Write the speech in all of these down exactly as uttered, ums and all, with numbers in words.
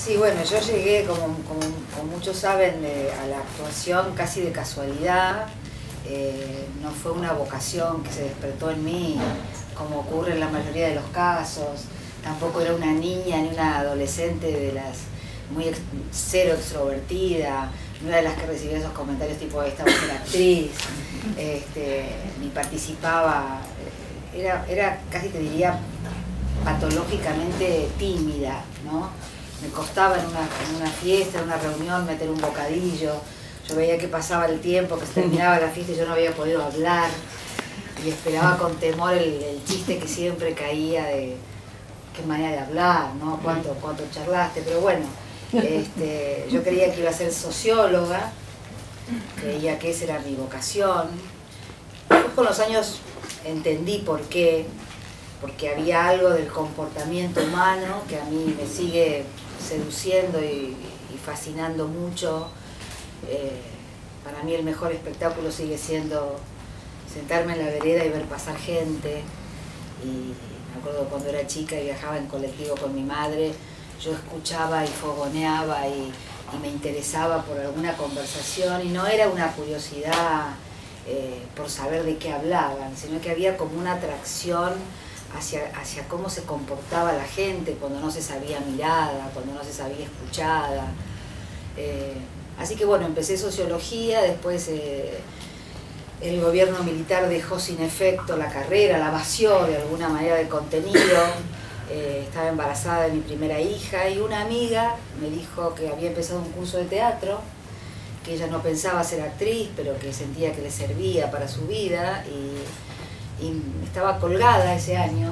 Sí, bueno, yo llegué, como, como, como muchos saben, de, a la actuación casi de casualidad. Eh, no fue una vocación que se despertó en mí, como ocurre en la mayoría de los casos. Tampoco era una niña ni una adolescente de las muy ex, cero extrovertida, no era de las que recibía esos comentarios tipo esta va a ser actriz, este, ni participaba. Era, era casi te diría patológicamente tímida, ¿no? Me costaba en una, en una fiesta, en una reunión, meter un bocadillo. Yo veía que pasaba el tiempo, que se terminaba la fiesta y yo no había podido hablar. Y esperaba con temor el, el chiste que siempre caía de qué manera de hablar, ¿no? ¿Cuánto, cuánto charlaste? Pero bueno, este, yo creía que iba a ser socióloga, creía que esa era mi vocación. Después con los años entendí por qué, porque había algo del comportamiento humano que a mí me sigue seduciendo y, y fascinando mucho. Eh, para mí el mejor espectáculo sigue siendo sentarme en la vereda y ver pasar gente. Y me acuerdo cuando era chica y viajaba en colectivo con mi madre, yo escuchaba y fogoneaba y, y me interesaba por alguna conversación, y no era una curiosidad eh, por saber de qué hablaban, sino que había como una atracción hacia, hacia cómo se comportaba la gente cuando no se sabía mirada, cuando no se sabía escuchada. Eh, así que bueno, empecé sociología, después eh, el gobierno militar dejó sin efecto la carrera, la vació de alguna manera de contenido. Eh, estaba embarazada de mi primera hija y una amiga me dijo que había empezado un curso de teatro, que ella no pensaba ser actriz, pero que sentía que le servía para su vida, y, y estaba colgada ese año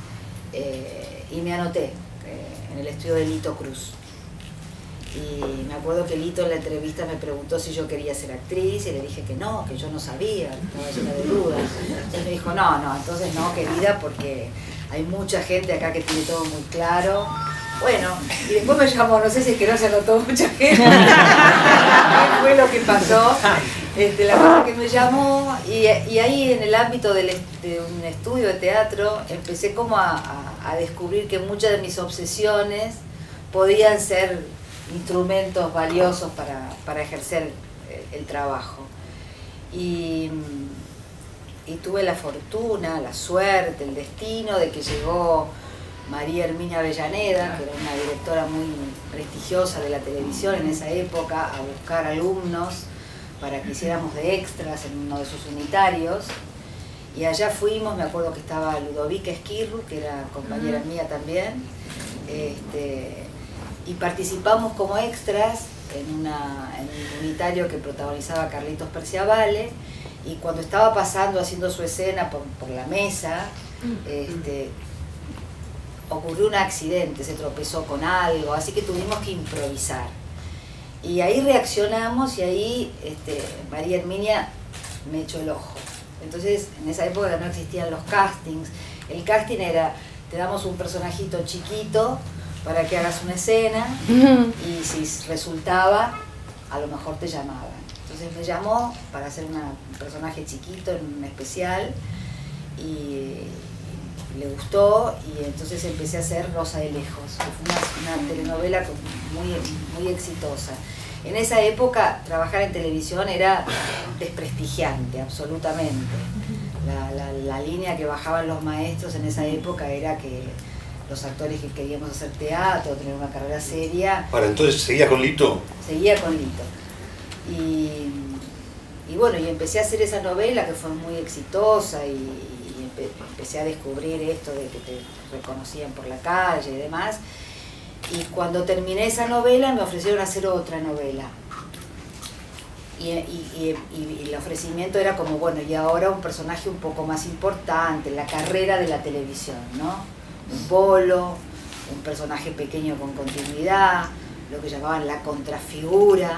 eh, y me anoté eh, en el estudio de Lito Cruz. Y me acuerdo que Lito en la entrevista me preguntó si yo quería ser actriz y le dije que no, que yo no sabía, estaba llena de dudas. Entonces me dijo, no, no, entonces no, querida, porque hay mucha gente acá que tiene todo muy claro. Bueno, y después me llamó, no sé si es que no se anotó mucha gente, qué fue lo que pasó. Este, la cosa que me llamó, y, y ahí en el ámbito del, de un estudio de teatro empecé como a, a, a descubrir que muchas de mis obsesiones podían ser instrumentos valiosos para, para ejercer el, el trabajo. Y, y tuve la fortuna, la suerte, el destino de que llegó María Herminia Avellaneda, que era una directora muy prestigiosa de la televisión en esa época, a buscar alumnos para que hiciéramos de extras en uno de sus unitarios. Y allá fuimos, me acuerdo que estaba Ludovica Esquirru, que era compañera mía también, este, y participamos como extras en, una, en un unitario que protagonizaba Carlitos Perciavale, y cuando estaba pasando, haciendo su escena por, por la mesa, este, ocurrió un accidente, se tropezó con algo, así que tuvimos que improvisar. Y ahí reaccionamos y ahí este, María Herminia me echó el ojo. Entonces, en esa época no existían los castings. El casting era, te damos un personajito chiquito para que hagas una escena y si resultaba, a lo mejor te llamaban. Entonces me llamó para hacer una, un personaje chiquito en un especial y le gustó, y entonces empecé a hacer Rosa de Lejos, que fue una, una telenovela muy, muy exitosa. En esa época trabajar en televisión era desprestigiante, absolutamente. La, la, la línea que bajaban los maestros en esa época era que los actores que queríamos hacer teatro, tener una carrera seria... Para entonces, ¿seguía con Lito? Seguía con Lito. Y, y bueno, y empecé a hacer esa novela que fue muy exitosa, y empecé a descubrir esto de que te reconocían por la calle y demás. Y cuando terminé esa novela me ofrecieron hacer otra novela. Y, y, y, y el ofrecimiento era como, bueno, y ahora un personaje un poco más importante, la carrera de la televisión, ¿no? Un bolo, un personaje pequeño con continuidad, lo que llamaban la contrafigura.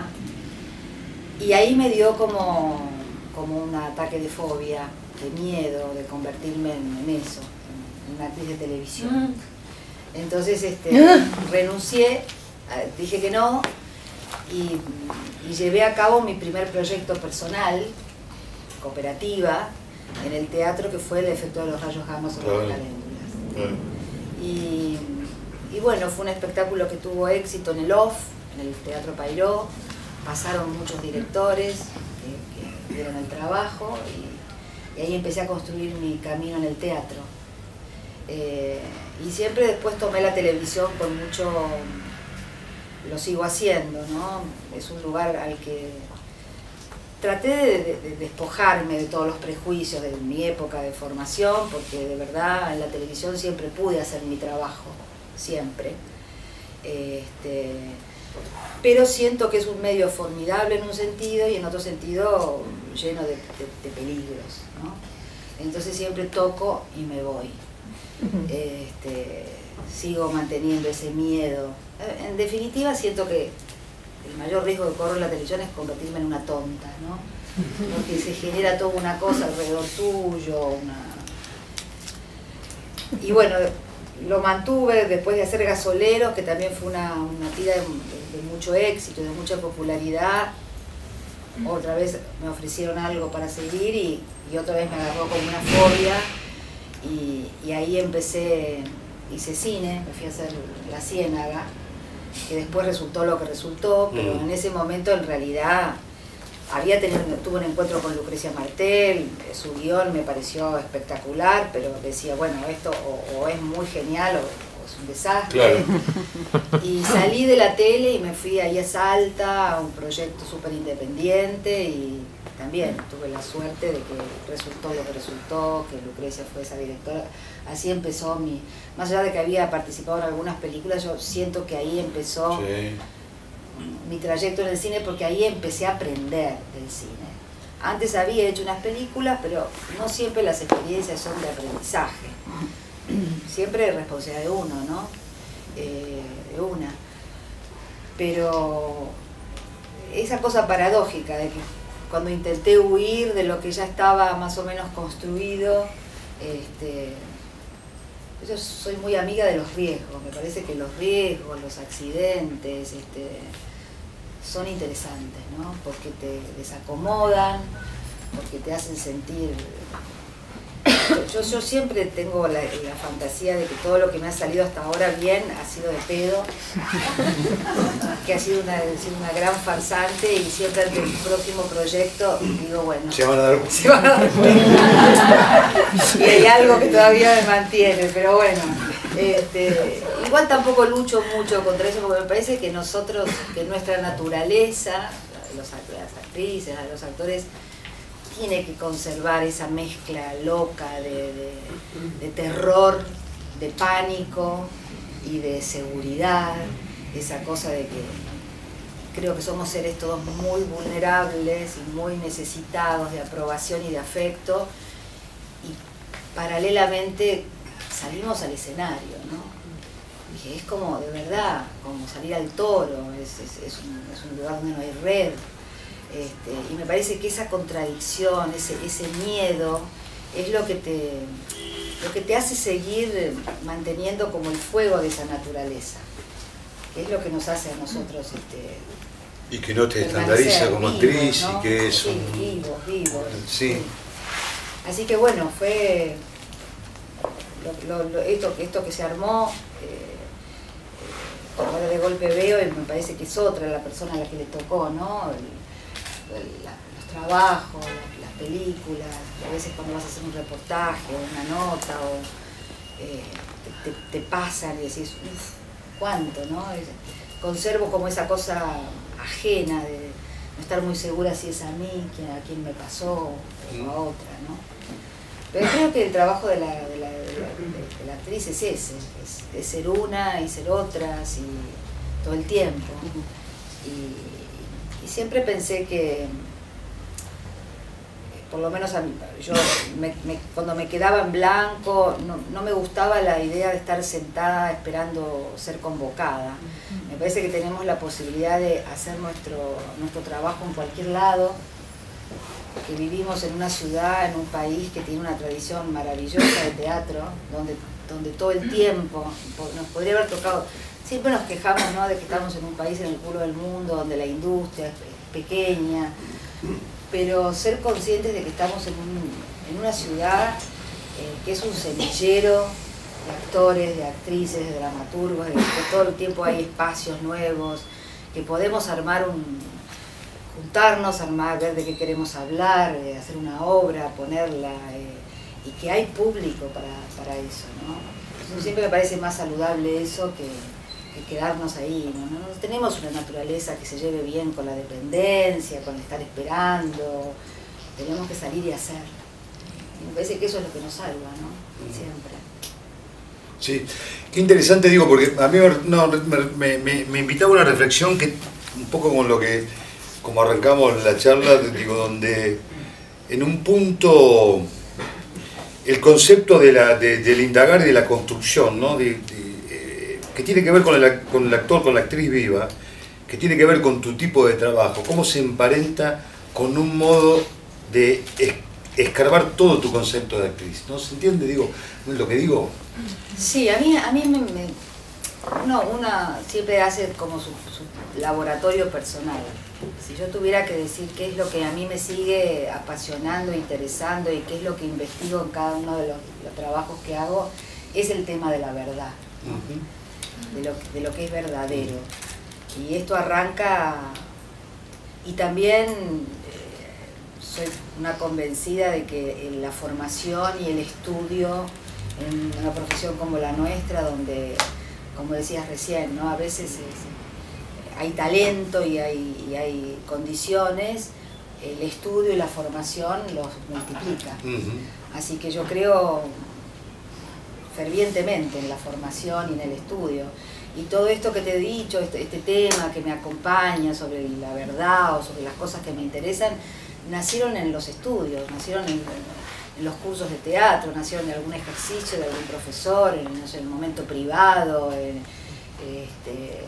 Y ahí me dio como, como un ataque de fobia, de miedo, de convertirme en, en eso, en una actriz de televisión. Entonces este, renuncié, dije que no, y, y llevé a cabo mi primer proyecto personal, cooperativa, en el teatro, que fue El efecto de los rayos gamma sobre las caléndulas. Y, y bueno, fue un espectáculo que tuvo éxito en el O F F, en el Teatro Payró. Pasaron muchos directores que, que dieron el trabajo y, y ahí empecé a construir mi camino en el teatro. Eh, y siempre después tomé la televisión con mucho, lo sigo haciendo, ¿no? Es un lugar al que traté de, de, de despojarme de todos los prejuicios de mi época de formación, porque de verdad en la televisión siempre pude hacer mi trabajo, siempre. Este, pero siento que es un medio formidable en un sentido y en otro sentido lleno de, de, de peligros, ¿no? Entonces siempre toco y me voy. Este, sigo manteniendo ese miedo. En definitiva siento que el mayor riesgo que corro en la televisión es convertirme en una tonta, ¿no? Porque se genera toda una cosa alrededor tuyo, una... y bueno, lo mantuve después de hacer Gasoleros, que también fue una, una tira de, de, de mucho éxito, de mucha popularidad. Otra vez me ofrecieron algo para seguir y, y otra vez me agarró como una fobia. Y, y ahí empecé, hice cine, me fui a hacer La Ciénaga, que después resultó lo que resultó, pero mm. en ese momento en realidad había tenido, tuve un encuentro con Lucrecia Martel, su guión me pareció espectacular, pero decía, bueno, esto o, o es muy genial o, o es un desastre. Claro. Y salí de la tele y me fui ahí a Salta, a un proyecto súper independiente y también tuve la suerte de que resultó lo que resultó, que Lucrecia fue esa directora. Así empezó mi... Más allá de que había participado en algunas películas, yo siento que ahí empezó sí. mi trayecto en el cine, porque ahí empecé a aprender del cine. Antes había hecho unas películas, pero no siempre las experiencias son de aprendizaje. Siempre es responsabilidad de uno, ¿no? Eh, de una. Pero esa cosa paradójica de que cuando intenté huir de lo que ya estaba más o menos construido, este, yo soy muy amiga de los riesgos. Me parece que los riesgos, los accidentes, este, son interesantes, ¿no? Porque te desacomodan, porque te hacen sentir... Yo, yo siempre tengo la, la fantasía de que todo lo que me ha salido hasta ahora bien ha sido de pedo, que ha sido una, una gran farsante, y siempre ante el próximo proyecto digo, bueno, se van a dar, se van a dar cuenta. Y hay algo que todavía me mantiene, pero bueno, este, igual tampoco lucho mucho contra eso, porque me parece que nosotros, que nuestra naturaleza, los, las actrices, los actores, tiene que conservar esa mezcla loca de, de, de terror, de pánico y de seguridad, esa cosa de que creo que somos seres todos muy vulnerables y muy necesitados de aprobación y de afecto, y paralelamente salimos al escenario, ¿no? Dije, es como, de verdad, como salir al toro, es, es, es, un, es un lugar donde no hay red. Este, y me parece que esa contradicción, ese, ese miedo, es lo que, te, lo que te hace seguir manteniendo como el fuego de esa naturaleza, que es lo que nos hace a nosotros... Este, y que no te estandariza como actriz, ¿no? Y que es sí, un... vivo, vivo. Sí. Sí. Así que bueno, fue lo, lo, lo, esto, esto que se armó, eh, ahora de golpe veo y me parece que es otra la persona a la que le tocó, ¿no? El, La, los trabajos, las, las películas, a veces cuando vas a hacer un reportaje o una nota, o, eh, te, te, te pasan y decís, uff, cuánto, ¿no? Es, conservo como esa cosa ajena de no estar muy segura si es a mí, a quién me pasó, o a otra, ¿no? Pero creo que el trabajo de la, de la, de la, de la actriz es ese, es, es ser una y ser otras y todo el tiempo. Y, Y siempre pensé que, por lo menos a mí, yo me, me, cuando me quedaba en blanco, no, no me gustaba la idea de estar sentada esperando ser convocada. Me parece que tenemos la posibilidad de hacer nuestro, nuestro trabajo en cualquier lado, que vivimos en una ciudad, en un país que tiene una tradición maravillosa de teatro, donde, donde todo el tiempo nos podría haber tocado... Siempre nos quejamos, ¿no?, de que estamos en un país en el culo del mundo, donde la industria es pequeña, pero ser conscientes de que estamos en, un, en una ciudad eh, que es un semillero de actores, de actrices, de dramaturgos, de que todo el tiempo hay espacios nuevos, que podemos armar un, juntarnos, armar, ver de qué queremos hablar, eh, hacer una obra, ponerla, eh, y que hay público para, para eso, ¿no? Entonces, siempre me parece más saludable eso que, que quedarnos ahí, ¿no? No, no tenemos una naturaleza que se lleve bien con la dependencia, con estar esperando, tenemos que salir y hacer. Y me parece que eso es lo que nos salva, ¿no? Siempre. Sí, qué interesante, digo, porque a mí no, me, me, me invitaba a una reflexión que un poco con lo que, como arrancamos la charla, digo, donde en un punto el concepto de la, de, del indagar y de la construcción, ¿no? de, de, eh, que tiene que ver con el, con el actor, con la actriz viva, que tiene que ver con tu tipo de trabajo, cómo se emparenta con un modo de escarbar todo tu concepto de actriz, ¿no? ¿Se entiende, digo, lo que digo? Sí, a mí, a mí me, me, uno, una siempre hace como su, su laboratorio personal. Si yo tuviera que decir qué es lo que a mí me sigue apasionando, interesando y qué es lo que investigo en cada uno de los, los trabajos que hago, es el tema de la verdad, ¿no? de, lo, de lo que es verdadero. Y esto arranca, y también eh, soy una convencida de que la formación y el estudio en una profesión como la nuestra, donde, como decías recién, ¿no? A veces es, hay talento y hay, y hay condiciones, el estudio y la formación los multiplica. Uh-huh. Así que yo creo fervientemente en la formación y en el estudio. Y todo esto que te he dicho, este, este tema que me acompaña sobre la verdad o sobre las cosas que me interesan, nacieron en los estudios, nacieron en, en los cursos de teatro, nacieron de algún ejercicio de algún profesor, en, no sé, en el momento privado, en, este,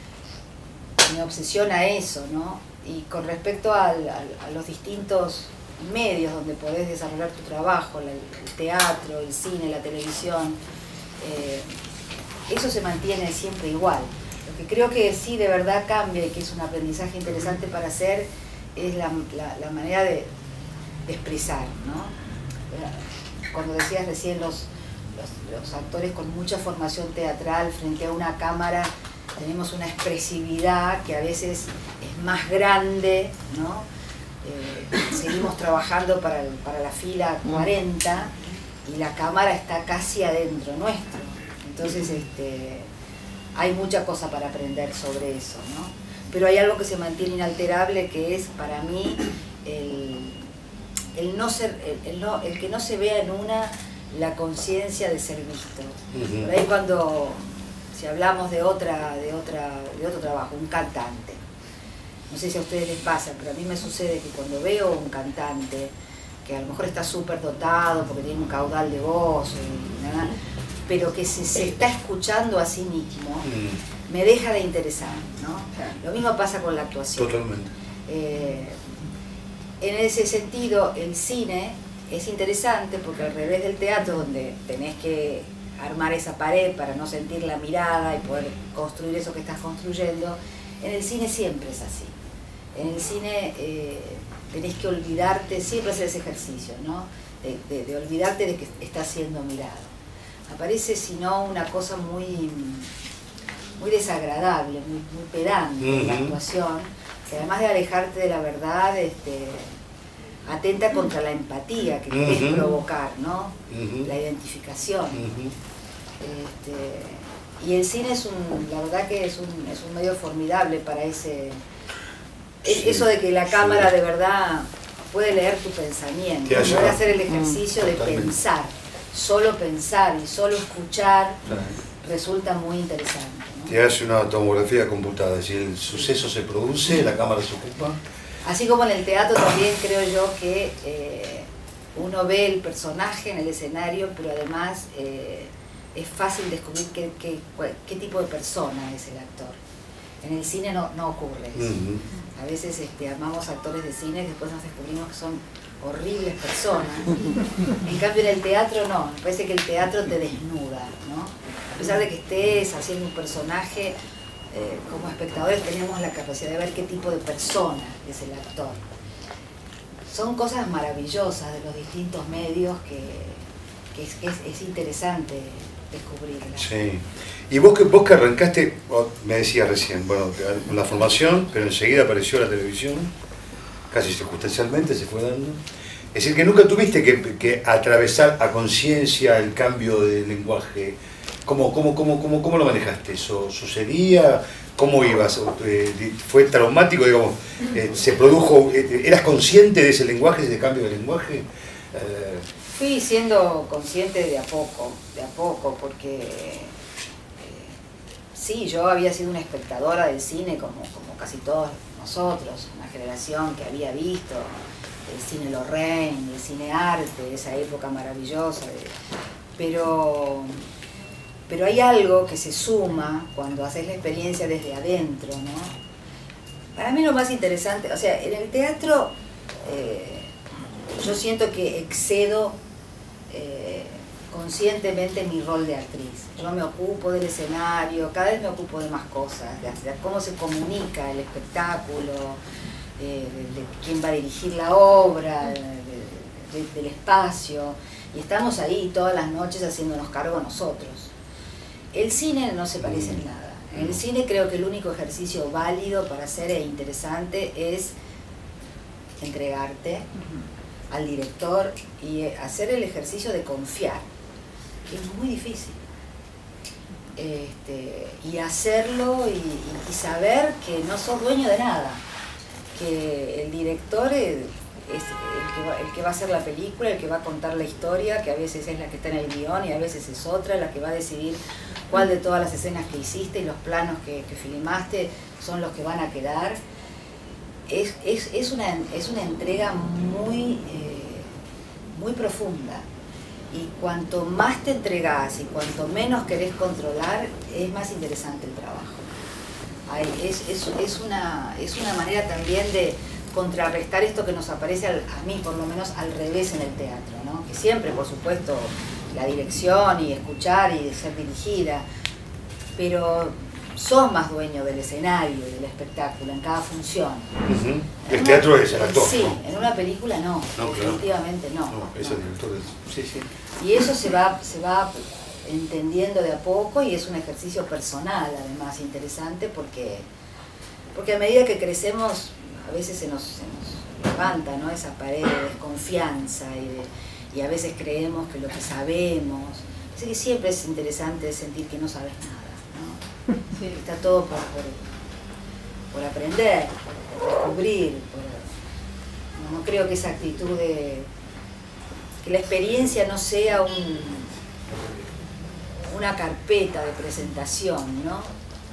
me obsesiona eso, ¿no? Y con respecto al, al, a los distintos medios donde podés desarrollar tu trabajo, el, el teatro, el cine, la televisión, eh, eso se mantiene siempre igual. Lo que creo que sí de verdad cambia y que es un aprendizaje interesante para hacer es la, la, la manera de, de expresar, ¿no? Cuando decías recién los, los, los actores con mucha formación teatral frente a una cámara tenemos una expresividad que a veces es más grande, ¿no? Eh, seguimos trabajando para, el, para la fila cuarenta y la cámara está casi adentro nuestro. Entonces este, hay mucha cosa para aprender sobre eso, ¿no? Pero hay algo que se mantiene inalterable, que es para mí el, el, no ser, el, el, no, el que no se vea en una la conciencia de ser visto. Uh-huh. Por ahí cuando, si hablamos de, otra, de, otra, de otro trabajo, un cantante, no sé si a ustedes les pasa, pero a mí me sucede que cuando veo un cantante que a lo mejor está súper dotado porque tiene un caudal de voz, y nada, pero que se, se está escuchando a sí mismo, mm. me deja de interesar, ¿no? Lo mismo pasa con la actuación. Totalmente. Eh, en ese sentido, el cine es interesante porque al revés del teatro, donde tenés que armar esa pared para no sentir la mirada y poder construir eso que estás construyendo, en el cine siempre es así. En el cine eh, tenés que olvidarte, siempre hacer ese ejercicio, ¿no? De, de, de olvidarte de que estás siendo mirado. Aparece, si no, una cosa muy, muy desagradable, muy, muy pedante en la actuación, que además de alejarte de la verdad, este, atenta contra la empatía que querés uh-huh. provocar, ¿no? Uh-huh. La identificación. Uh-huh. este, y el cine es un, la verdad que es un, es un medio formidable para ese, sí. eso de que la cámara sí. de verdad puede leer tu pensamiento, puede hacer el ejercicio uh-huh. de Totalmente. pensar. Solo pensar y solo escuchar claro. resulta muy interesante, ¿no? Te hace una tomografía computada, si el suceso se produce, la cámara se ocupa. Así como en el teatro también creo yo que eh, uno ve el personaje en el escenario, pero además eh, es fácil descubrir qué, qué, qué tipo de persona es el actor. En el cine no, no ocurre eso. Uh-huh. A veces este, armamos actores de cine y después nos descubrimos que son horribles personas. En cambio en el teatro no, me parece que el teatro te desnuda, ¿no? A pesar de que estés haciendo un personaje, eh, como espectadores tenemos la capacidad de ver qué tipo de persona es el actor. Son cosas maravillosas de los distintos medios que, que, es, que es, es interesante descubrirla. Sí. Y vos que, vos que arrancaste, me decías recién, bueno, con la formación, pero enseguida apareció la televisión, casi circunstancialmente se fue dando. Es decir, que nunca tuviste que, que atravesar a conciencia el cambio de lenguaje. ¿Cómo, cómo, cómo, cómo, ¿Cómo lo manejaste? ¿Eso sucedía? ¿Cómo ibas? ¿Fue traumático, digamos? ¿Se produjo, eras consciente de ese lenguaje, de ese cambio de lenguaje? Fui siendo consciente de a poco, de a poco, porque eh, sí, yo había sido una espectadora del cine como, como casi todos nosotros, una generación que había visto el cine Lorraine, el cine arte, esa época maravillosa, de, pero... Pero hay algo que se suma cuando haces la experiencia desde adentro, ¿no? Para mí lo más interesante, o sea, en el teatro eh, yo siento que excedo eh, conscientemente mi rol de actriz. Yo me ocupo del escenario, cada vez me ocupo de más cosas, de, de cómo se comunica el espectáculo, eh, de, de quién va a dirigir la obra, de, de, del espacio, y estamos ahí todas las noches haciéndonos cargo nosotros. El cine no se parece en nada. En el cine creo que el único ejercicio válido para hacer e interesante es entregarte uh-huh. al director y hacer el ejercicio de confiar, que es muy difícil. Este, y hacerlo y, y saber que no sos dueño de nada, que el director es, es el, que va, el que va a hacer la película, el que va a contar la historia, que a veces es la que está en el guión y a veces es otra, la que va a decidir cuál de todas las escenas que hiciste y los planos que, que filmaste son los que van a quedar. Es, es, es, una, es una entrega muy, eh, muy profunda. Y cuanto más te entregás y cuanto menos querés controlar, es más interesante el trabajo. Hay, es, es, es, una, es una manera también de contrarrestar esto que nos aparece, al, a mí por lo menos, al revés en el teatro, ¿no? Que siempre, por supuesto, la dirección y escuchar y ser dirigida, pero sos más dueño del escenario y del espectáculo en cada función. Uh-huh. El una, teatro es el actor. Sí, ¿no? En una película no, no definitivamente claro. no. No, es el director. Es... Sí, sí. Y eso se va, se va entendiendo de a poco y es un ejercicio personal, además, interesante, porque, porque a medida que crecemos, a veces se nos, se nos levanta, ¿no? Esa pared de desconfianza y de... y a veces creemos que lo que sabemos, así que siempre es interesante sentir que no sabes nada, ¿no? Sí. Está todo por, por, por aprender, por descubrir, por, no, no creo que esa actitud de que la experiencia no sea un, una carpeta de presentación, ¿no?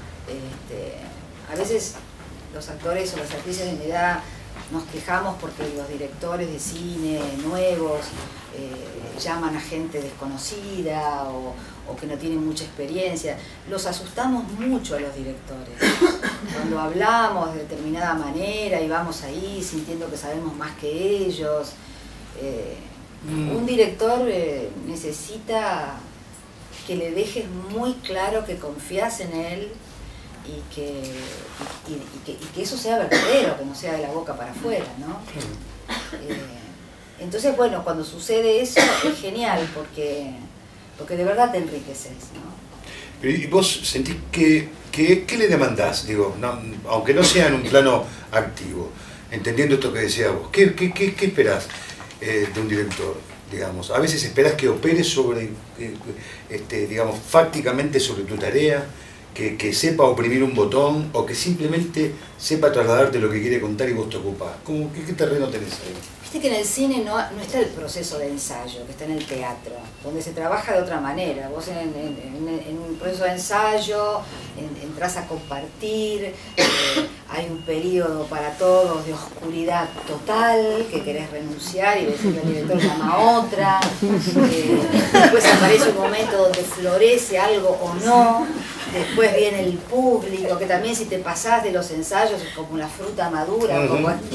Este, a veces los actores o las actrices de mi edad nos quejamos porque los directores de cine nuevos eh, llaman a gente desconocida o, o que no tienen mucha experiencia. Los asustamos mucho a los directores. Cuando hablamos de determinada manera y vamos ahí sintiendo que sabemos más que ellos, eh, mm. un director eh, necesita que le dejes muy claro que confías en él y que, y, y, y, que, y que eso sea verdadero, que no sea de la boca para afuera, ¿no? Eh, entonces, bueno, cuando sucede eso es genial porque, porque de verdad te enriqueces, ¿no? ¿Y vos sentís que, que, qué le demandás? Digo, no, aunque no sea en un plano activo, entendiendo esto que decías vos, ¿qué, qué, qué, qué esperás eh, de un director? Digamos, a veces esperás que opere sobre, eh, este, digamos, fácticamente sobre tu tarea, Que, que sepa oprimir un botón o que simplemente sepa trasladarte lo que quiere contar y vos te ocupás. ¿Cómo, qué, ¿Qué terreno tenés ahí? Viste que en el cine no, no está el proceso de ensayo, que está en el teatro, donde se trabaja de otra manera. Vos en, en, en, en un proceso de ensayo en, entras a compartir, eh, hay un periodo para todos de oscuridad total, que querés renunciar y decirle al director llama a otra, eh, después aparece un momento donde florece algo o no. Después viene el público, que también si te pasás de los ensayos es como una fruta madura. Uh-huh, como, uh-huh.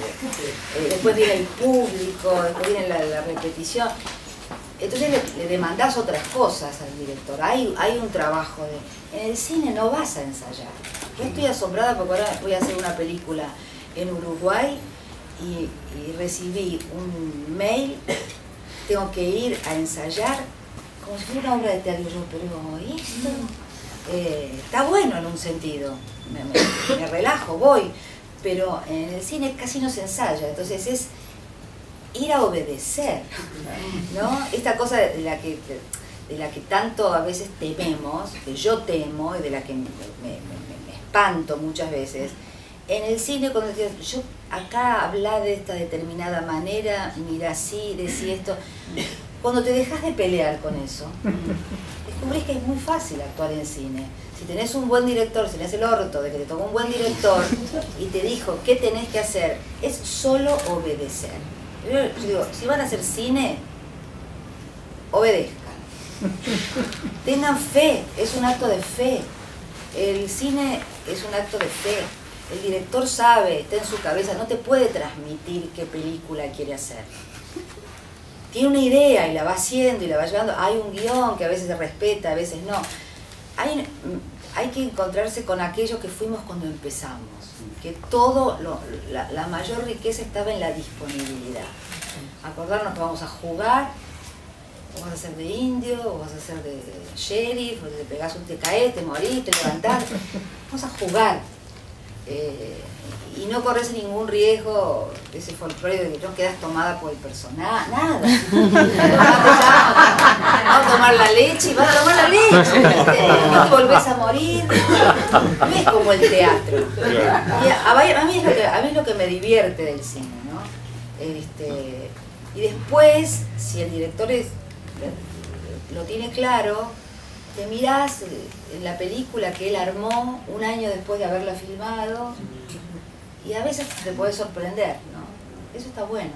eh, después viene el público, después viene la, la repetición. Entonces le, le demandás otras cosas al director. Hay, hay un trabajo de... En el cine no vas a ensayar. Yo estoy asombrada porque ahora voy a hacer una película en Uruguay y, y recibí un mail, tengo que ir a ensayar como si fuera una obra de teatro. Yo, pero esto eh, está bueno en un sentido, me, me, me relajo, voy, pero en el cine casi no se ensaya, entonces es ir a obedecer, ¿no? Esta cosa de la que, de la que tanto a veces tememos, que yo temo y de la que me, me, me, me espanto muchas veces. En el cine, cuando te digo, yo acá habla de esta determinada manera, mira así, decí esto, cuando te dejas de pelear con eso, descubrís que es muy fácil actuar en cine. Si tenés un buen director, si tenés el orto de que te tocó un buen director y te dijo qué tenés que hacer, es solo obedecer. Yo, yo digo, si van a hacer cine, obedezcan. Tengan fe, es un acto de fe. El cine es un acto de fe. El director sabe, está en su cabeza, no te puede transmitir qué película quiere hacer. Tiene una idea y la va haciendo y la va llevando. Hay un guión que a veces se respeta, a veces no. Hay, hay que encontrarse con aquello que fuimos cuando empezamos. Que todo, lo, la, la mayor riqueza estaba en la disponibilidad. Acordarnos que vamos a jugar, o vas a ser de indio, o vas a ser de sheriff, o te pegás un te caes, te morís, te levantás. Vamos a jugar. Eh, y no corres ningún riesgo de ese folclore de que no quedas tomada por el personaje, nada. Vas a tomar la leche y vas a tomar la leche, no te volvés a morir, no es como el teatro. Y a, a, mí es lo que, a mí es lo que me divierte del cine, ¿no? Este, y después, si el director es, lo tiene claro, te mirás en la película que él armó un año después de haberla filmado y a veces te puede sorprender, ¿no? Eso está bueno.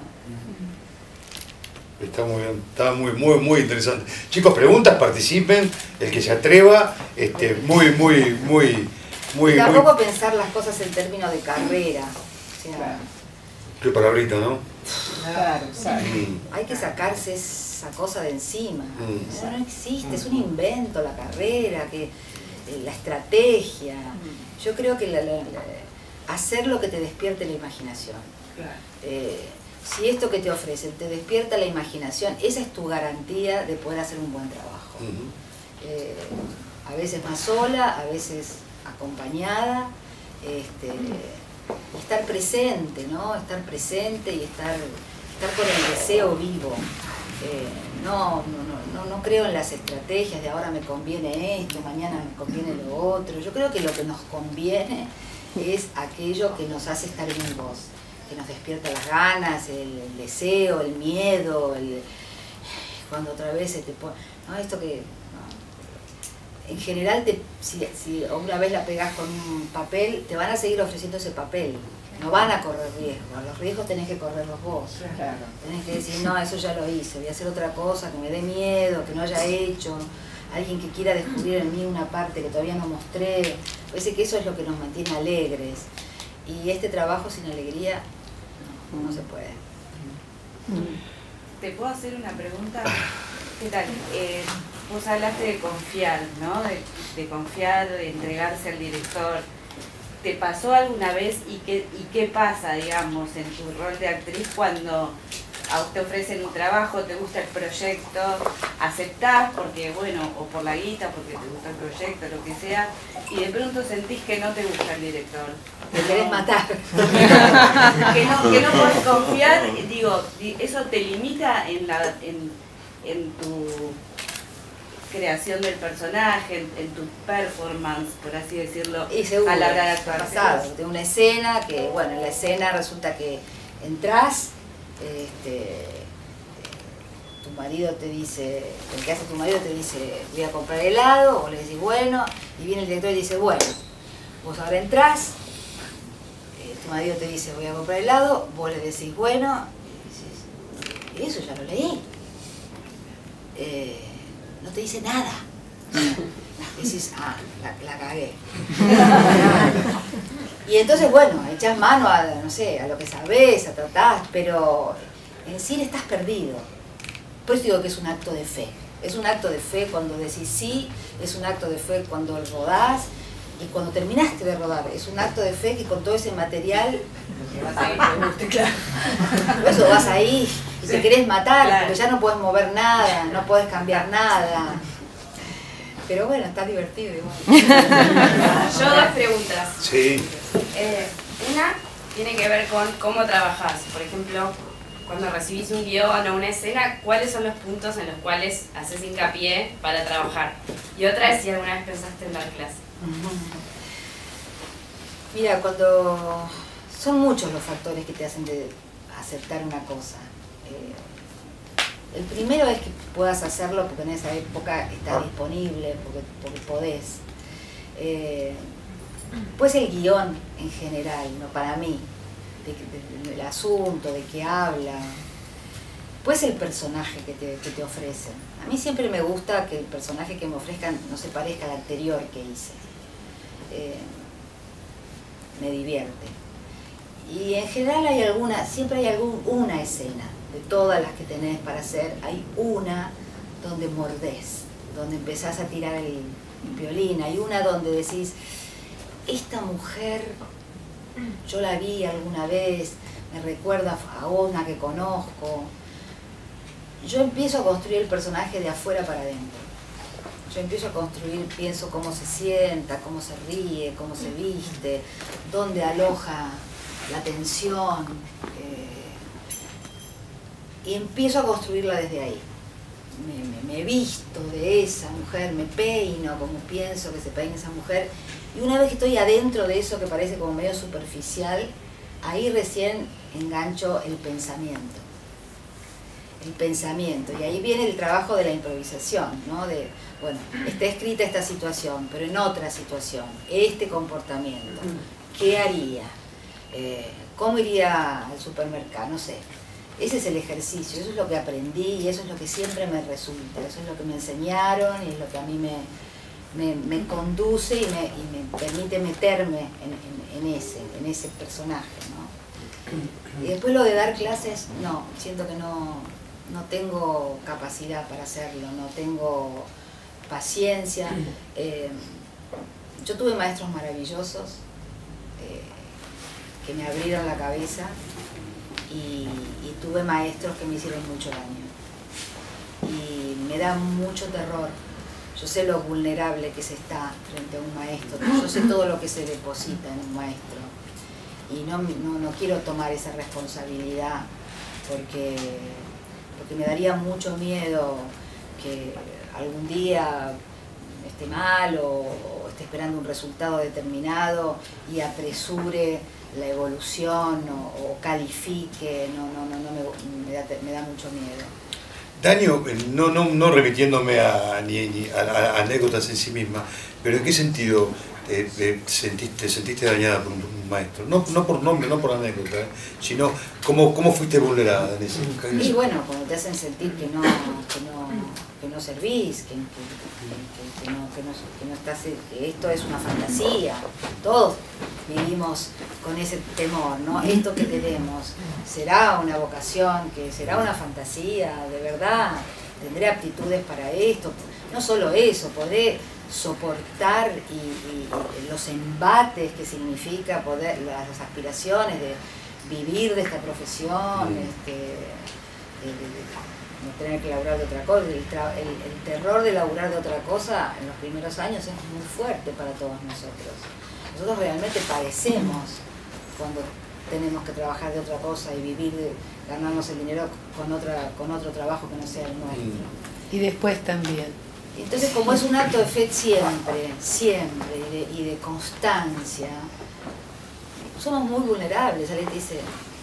Está muy bien, está muy, muy, muy interesante. Chicos, preguntas, participen, el que se atreva, este, muy, muy, muy, muy... Y tampoco muy... pensar las cosas en términos de carrera. O sea, claro. Qué palabrita, ¿no? Claro, exacto. Mm. Hay que sacarse esa cosa de encima. Mm. Eso no existe, es un invento la carrera, que la estrategia. Yo creo que la, la, la, hacer lo que te despierte la imaginación. Claro. Eh, si esto que te ofrecen te despierta la imaginación, esa es tu garantía de poder hacer un buen trabajo. Uh-huh. eh, a veces más sola, a veces acompañada, este, y estar presente, ¿no? Estar presente y estar, estar con el deseo vivo. Eh, no, no, no, no creo en las estrategias de ahora me conviene esto, mañana me conviene lo otro. Yo creo que lo que nos conviene es aquello que nos hace estar vivos, que nos despierta las ganas, el, el deseo, el miedo, el, cuando otra vez se te pone, no, esto que, no. En general, te, si, si una vez la pegás con un papel, te van a seguir ofreciendo ese papel, no van a correr riesgos, los riesgos tenés que correrlos vos, Claro. tenés que decir, no, eso ya lo hice, voy a hacer otra cosa que me dé miedo, que no haya hecho, alguien que quiera descubrir en mí una parte que todavía no mostré. Parece que eso es lo que nos mantiene alegres, y este trabajo sin alegría no, no se puede. ¿Te puedo hacer una pregunta? ¿Qué tal? Eh, vos hablaste de confiar, ¿no? De, de confiar, de entregarse al director. ¿Te pasó alguna vez y qué, y qué pasa, digamos, en tu rol de actriz cuando a vos te ofrecen un trabajo, te gusta el proyecto, aceptás porque, bueno, o por la guita, porque te gusta el proyecto, lo que sea, y de pronto sentís que no te gusta el director? Te querés matar. que no, que no podés confiar, digo, eso te limita en, la, en, en tu creación del personaje, en, en tu performance, por así decirlo, y seguro, a la hora de actuar. Pasado, de una escena que, bueno, en la escena resulta que entrás, este, tu marido te dice, el que hace tu marido te dice, voy a comprar helado, o le decís, bueno, y viene el director y dice, bueno, vos ahora entrás, eh, tu marido te dice, voy a comprar helado, vos le decís, bueno, y dices, eso ya lo leí. Eh, no te dice nada. Decís, ah, la, la cagué. Y entonces, bueno, echás mano a, no sé, a lo que sabés, a tratás, pero en cine estás perdido. Por eso digo que es un acto de fe. Es un acto de fe cuando decís sí, es un acto de fe cuando rodás, y cuando terminaste de rodar, es un acto de fe que con todo ese material, por eso vas ahí y te querés matar, Claro. porque ya no podés mover nada, no podés cambiar nada. Pero bueno, está divertido igual. Yo dos preguntas. Sí. Eh, una tiene que ver con cómo trabajás. Por ejemplo, cuando recibís un guión o una escena, ¿cuáles son los puntos en los cuales haces hincapié para trabajar? Y otra es si alguna vez pensaste en dar clase. Mira, cuando son muchos los factores que te hacen de aceptar una cosa. Eh, el primero es que puedas hacerlo porque en esa época estás disponible, porque, porque podés. Eh, pues el guión en general, ¿no? Para mí, de, de, del asunto, de qué habla, pues el personaje que te, que te ofrecen. A mí siempre me gusta que el personaje que me ofrezcan no se parezca al anterior que hice. Eh, me divierte. Y en general hay alguna, siempre hay algún, una escena, de todas las que tenés para hacer, hay una donde mordés, donde empezás a tirar el violín, hay una donde decís, esta mujer, yo la vi alguna vez, me recuerda a una que conozco. Yo empiezo a construir el personaje de afuera para adentro. Yo empiezo a construir, pienso cómo se sienta, cómo se ríe, cómo se viste, dónde aloja la tensión. Eh, y empiezo a construirla desde ahí. Me, me, me visto de esa mujer, me peino como pienso que se peina esa mujer. Y una vez que estoy adentro de eso que parece como medio superficial, ahí recién engancho el pensamiento. El pensamiento. Y ahí viene el trabajo de la improvisación, ¿no? De, bueno, está escrita esta situación, pero en otra situación, este comportamiento, ¿qué haría? Eh, ¿Cómo iría al supermercado? No sé. Ese es el ejercicio, eso es lo que aprendí y eso es lo que siempre me resulta, eso es lo que me enseñaron y es lo que a mí me, me, me conduce y me, y me permite meterme en, en, en, ese, en ese personaje, ¿no? Y después lo de dar clases, no, siento que no, no tengo capacidad para hacerlo, no tengo paciencia. Eh, yo tuve maestros maravillosos eh, que me abrieron la cabeza. Y, y tuve maestros que me hicieron mucho daño y me da mucho terror. Yo sé lo vulnerable que se está frente a un maestro, yo sé todo lo que se deposita en un maestro y no, no, no quiero tomar esa responsabilidad porque, porque me daría mucho miedo que algún día esté mal o, o esté esperando un resultado determinado y apresure la evolución o, o califique, no, no, no, no me, me, da, me da mucho miedo. Daño, no, no, no remitiéndome a, ni, ni a, a, a anécdotas en sí misma, pero ¿en qué sentido eh, eh, sentiste, sentiste dañada por un, un maestro? No, no por nombre, no por anécdota, eh, sino ¿cómo, cómo fuiste vulnerada en ese caso? Y bueno, cuando te hacen sentir que no, que no, que no servís, que, que, que, que, no, que, no, que no estás, que esto es una fantasía, todos vivimos con ese temor, ¿no? Esto que tenemos, ¿será una vocación? ¿Que será una fantasía? ¿De verdad? ¿Tendré aptitudes para esto? No solo eso, podré soportar y, y, y los embates que significa poder, las, las aspiraciones de vivir de esta profesión, este, de, de, de no tener que laburar de otra cosa. El, el, el terror de laburar de otra cosa en los primeros años es muy fuerte para todos nosotros. Nosotros realmente padecemos cuando tenemos que trabajar de otra cosa y vivir, de, ganarnos el dinero con, otra, con otro trabajo que no sea el nuestro. Y después también. Entonces, como es un acto de fe siempre, siempre, y de, y de constancia, somos muy vulnerables. Alguien te dice,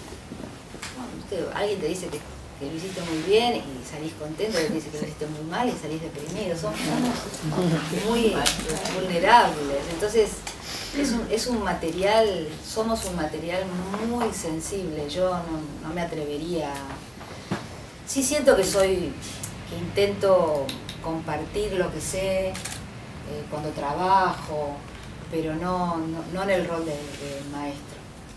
no, usted, alguien te dice que, que lo hiciste muy bien y salís contento, y te dice que lo hiciste muy mal y salís deprimido. Somos, somos muy vulnerables. Entonces, es un, es un material, somos un material muy sensible. Yo no, no me atrevería. Sí siento que soy, que intento compartir lo que sé eh, cuando trabajo, pero no, no, no en el rol de, de maestro.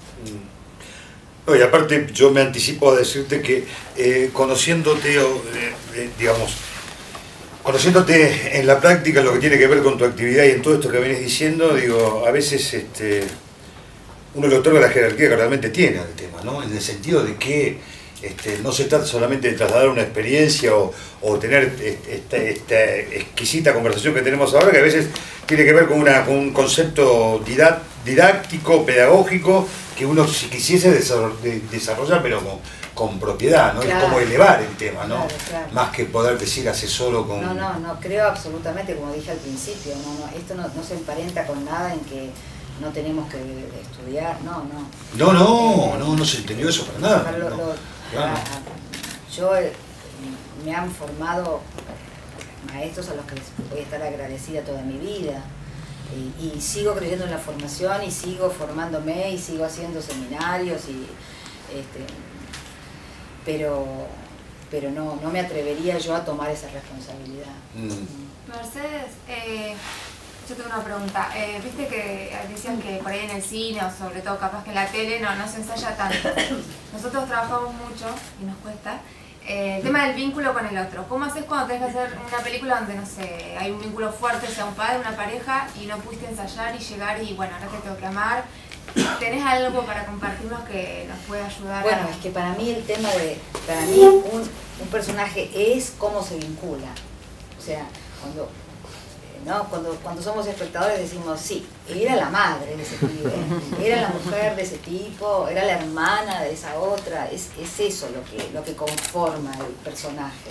No, y aparte yo me anticipo a decirte que eh, conociéndote, eh, eh, digamos, conociéndote en la práctica, lo que tiene que ver con tu actividad y en todo esto que venís diciendo, digo, a veces este, uno le otorga la jerarquía que realmente tiene al tema, ¿no? En el sentido de que este, no se trata solamente de trasladar una experiencia o, o tener esta, esta exquisita conversación que tenemos ahora, que a veces tiene que ver con, una, con un concepto didáctico, pedagógico, que uno si quisiese desarrollar, pero con, con propiedad, ¿no? Claro. Es como elevar el tema, ¿no? Claro, claro. Más que poder decir asesoro con... No, no, no, creo absolutamente, como dije al principio, no, no, esto no, no se emparenta con nada en que no tenemos que estudiar, no, no. No, no, eh, no, no se entendió eso para nada. Lo, no. lo, Claro. Yo eh, me han formado maestros a los que les voy a estar agradecida toda mi vida y, y sigo creyendo en la formación y sigo formándome y sigo haciendo seminarios y este, pero pero no, no me atrevería yo a tomar esa responsabilidad. Mm. Mercedes, eh, yo tengo una pregunta. Eh, Viste que decían que por ahí en el cine o sobre todo capaz que en la tele no, no se ensaya tanto. Nosotros trabajamos mucho y nos cuesta eh, el tema del vínculo con el otro. ¿Cómo haces cuando tenés que hacer una película donde, no sé, hay un vínculo fuerte, sea un padre, una pareja y no pudiste ensayar y llegar y bueno, ahora te tengo que amar? ¿Tenés algo para compartirnos que nos pueda ayudar? Bueno, a... es que para mí el tema de, para mí un, un personaje es cómo se vincula. O sea, cuando... ¿no? Cuando, cuando somos espectadores decimos, sí, era la madre de ese pibe, era la mujer de ese tipo, era la hermana de esa otra, es, es eso lo que, lo que conforma el personaje.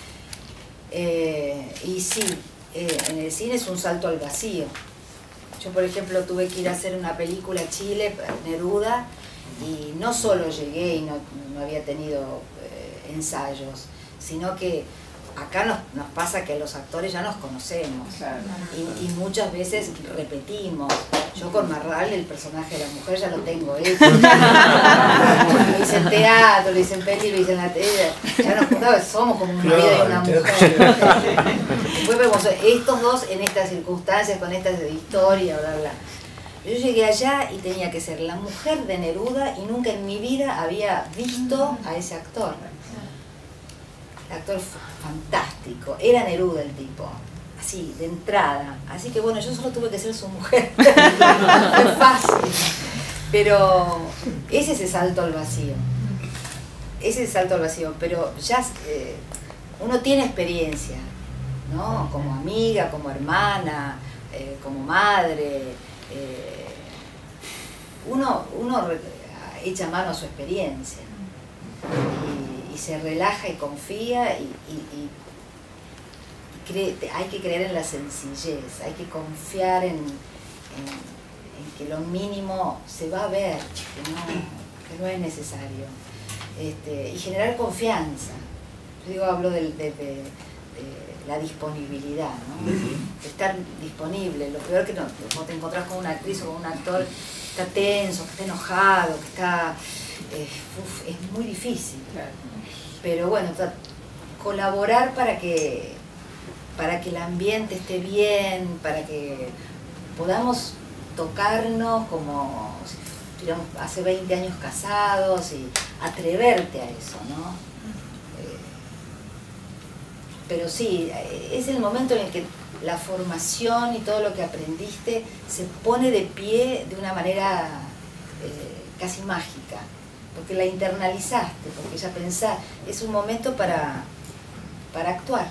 Eh, y sí, eh, en el cine es un salto al vacío. Yo, por ejemplo, tuve que ir a hacer una película a Chile, Neruda, y no solo llegué y no, no había tenido eh, ensayos, sino que acá nos, nos pasa que los actores ya nos conocemos y, y muchas veces repetimos. Yo con Marral el personaje de la mujer ya lo tengo hecho. Lo hice en teatro, lo hice en peli, lo hice en la tele. Ya nos juntamos, somos como una vida de una mujer. Después vemos estos dos en estas circunstancias, con esta historia, bla, bla. Yo llegué allá y tenía que ser la mujer de Neruda y nunca en mi vida había visto a ese actor. El actor fantástico, era Neruda el tipo, así, de entrada. Así que bueno, yo solo tuve que ser su mujer. Fue fácil. Pero ese es el salto al vacío. Ese es el salto al vacío. Pero ya eh, uno tiene experiencia, ¿no? Como amiga, como hermana, eh, como madre. Eh, uno, uno echa mano a su experiencia. Y, y se relaja y confía y, y, y cree, hay que creer en la sencillez, hay que confiar en, en, en que lo mínimo se va a ver, que no, que no es necesario, este, y generar confianza. Yo digo, hablo de, de, de, de la disponibilidad, ¿no? Uh-huh. Estar disponible. Lo peor que no, cuando te encontrás con una actriz o con un actor que está tenso, que está enojado, que está... Eh, uf, es muy difícil. Claro. Pero bueno, colaborar para que, para que el ambiente esté bien, para que podamos tocarnos como si estuviéramos hace veinte años casados y atreverte a eso, ¿no? Eh, pero sí, es el momento en el que la formación y todo lo que aprendiste se pone de pie de una manera eh, casi mágica. Porque la internalizaste, porque ya pensás, es un momento para, para actuar,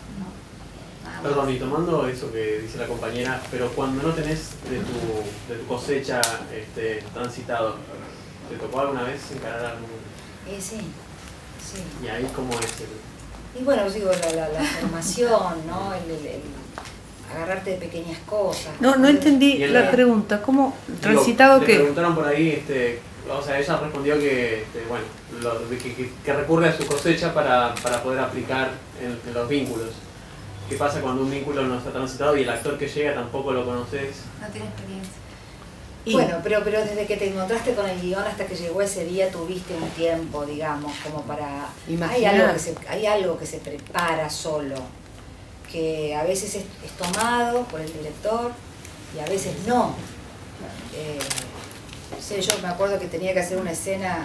¿no? Perdón, y tomando eso que dice la compañera, pero cuando no tenés de tu, de tu cosecha este, transitado, ¿te tocó alguna vez encarar algún...? Eh, sí, sí. ¿Y ahí cómo es el...? Y bueno, digo, la, la, la formación, ¿no? El, el, el agarrarte de pequeñas cosas. No, no entendí la, la pregunta, ¿cómo transitado qué? Me preguntaron por ahí, este... O sea, ella respondió que, este, bueno, lo, que, que, que recurre a su cosecha para, para poder aplicar en, en los vínculos. ¿Qué pasa cuando un vínculo no está transitado y el actor que llega tampoco lo conoces? No tiene experiencia. Y bueno, pero, pero desde que te encontraste con el guión hasta que llegó ese día tuviste un tiempo, digamos, como para... Hay algo, que se, hay algo que se prepara solo, que a veces es, es tomado por el director y a veces no. Eh, Sí, yo me acuerdo que tenía que hacer una escena,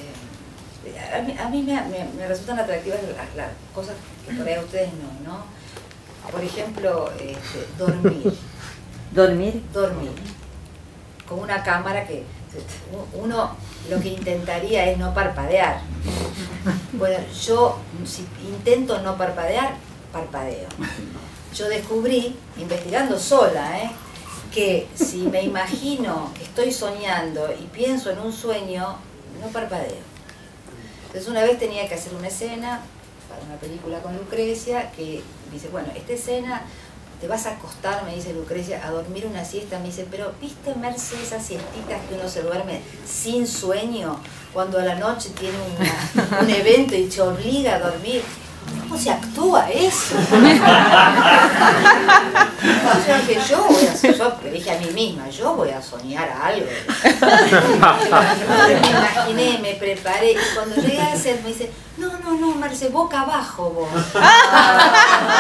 eh, a mí, a mí me, me, me resultan atractivas las, las cosas que por ahí a ustedes no, ¿no? por ejemplo, este, dormir. ¿Dormir? Dormir. Con una cámara que uno lo que intentaría es no parpadear. Bueno, yo si intento no parpadear, parpadeo. Yo descubrí, investigando sola, ¿eh? que si me imagino que estoy soñando y pienso en un sueño, no parpadeo. Entonces una vez tenía que hacer una escena para una película con Lucrecia, que dice, bueno, esta escena te vas a acostar, me dice Lucrecia, a dormir una siesta. Me dice, pero ¿viste, Merce, esas siestitas que uno se duerme sin sueño, cuando a la noche tiene una, un evento y te obliga a dormir? ¿Cómo se actúa eso? O sea, que yo voy a, yo le dije a mí misma, yo voy a soñar a algo. Me imaginé, me preparé, y cuando llegué a hacer me dice, no, no, no, Marce, boca abajo vos. Boca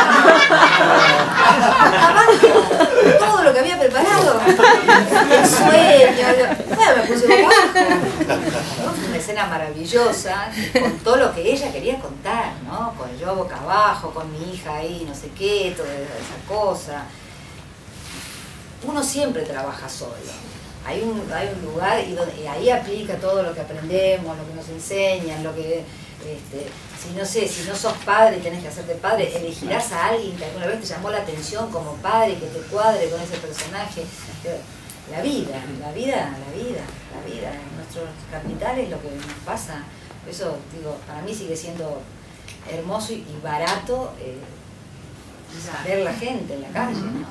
abajo, todo lo que había preparado. El sueño, bueno, me puse boca abajo. Fue una escena maravillosa, contó lo que ella quería contar, ¿no? Con yo boca abajo, con mi hija ahí, no sé qué, toda esa cosa. Uno siempre trabaja solo. Hay un, hay un lugar y, donde, y ahí aplica todo lo que aprendemos, lo que nos enseñan, lo que, este, si no sé, si no sos padre y tenés que hacerte padre, elegirás a alguien que alguna vez te llamó la atención como padre, que te cuadre con ese personaje. La vida, la vida, la vida, la vida, nuestros capitales, lo que nos pasa, eso, digo, para mí sigue siendo hermoso y barato eh, ver la gente en la calle, ¿no?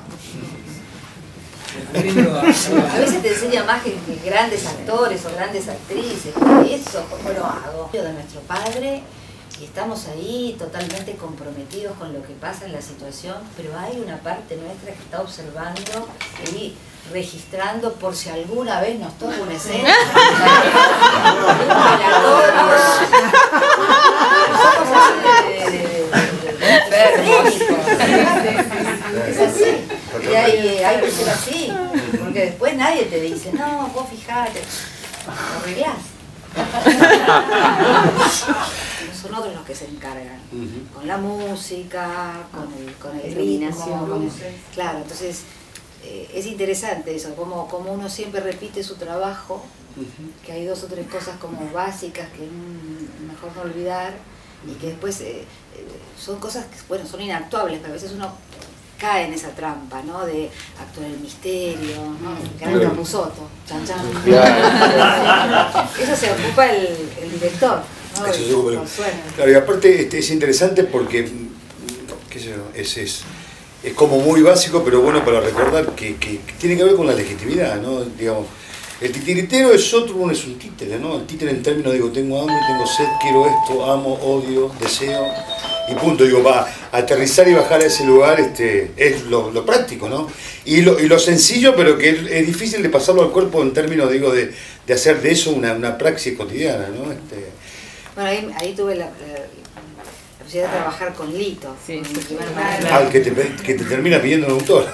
A veces te enseña más que, que grandes actores o grandes actrices, y eso como lo hago. De nuestro padre, y estamos ahí totalmente comprometidos con lo que pasa en la situación, pero hay una parte nuestra que está observando y registrando por si alguna vez nos toca una escena. Es así. Y hay, hay que ser así, porque después nadie te dice, no, vos fijate, lo arreglás. Son otros los que se encargan, uh-huh. con la música, con el, con el ritmo, con el, claro, entonces eh, es interesante eso, como, como uno siempre repite su trabajo, uh-huh. que hay dos o tres cosas como básicas que mm, mejor no olvidar, y que después eh, eh, son cosas que, bueno, son inactuables, pero a veces uno cae en esa trampa, ¿no? De actuar el misterio, ¿no? Gran Capusotto, chan chan. Claro. Eso se ocupa el, el director, ¿no? Eso se ocupa el... Claro, y aparte este, es interesante porque, qué sé yo, es, es, es como muy básico, pero bueno para recordar que, que, que tiene que ver con la legitimidad, ¿no? Digamos, el titiritero es otro, uno es un títere, ¿no? El títere en términos, digo, tengo hambre, tengo sed, quiero esto, amo, odio, deseo, y punto. Digo, va, aterrizar y bajar a ese lugar este, es lo, lo práctico, ¿no? Y lo, y lo sencillo, pero que es, es difícil de pasarlo al cuerpo en términos, digo, de, de hacer de eso una, una praxis cotidiana, ¿no? Este... Bueno, ahí, ahí tuve la, la, la posibilidad de trabajar con Lito. Sí, con sí, el primer sí. Al que te, que te termina pidiendo un autor.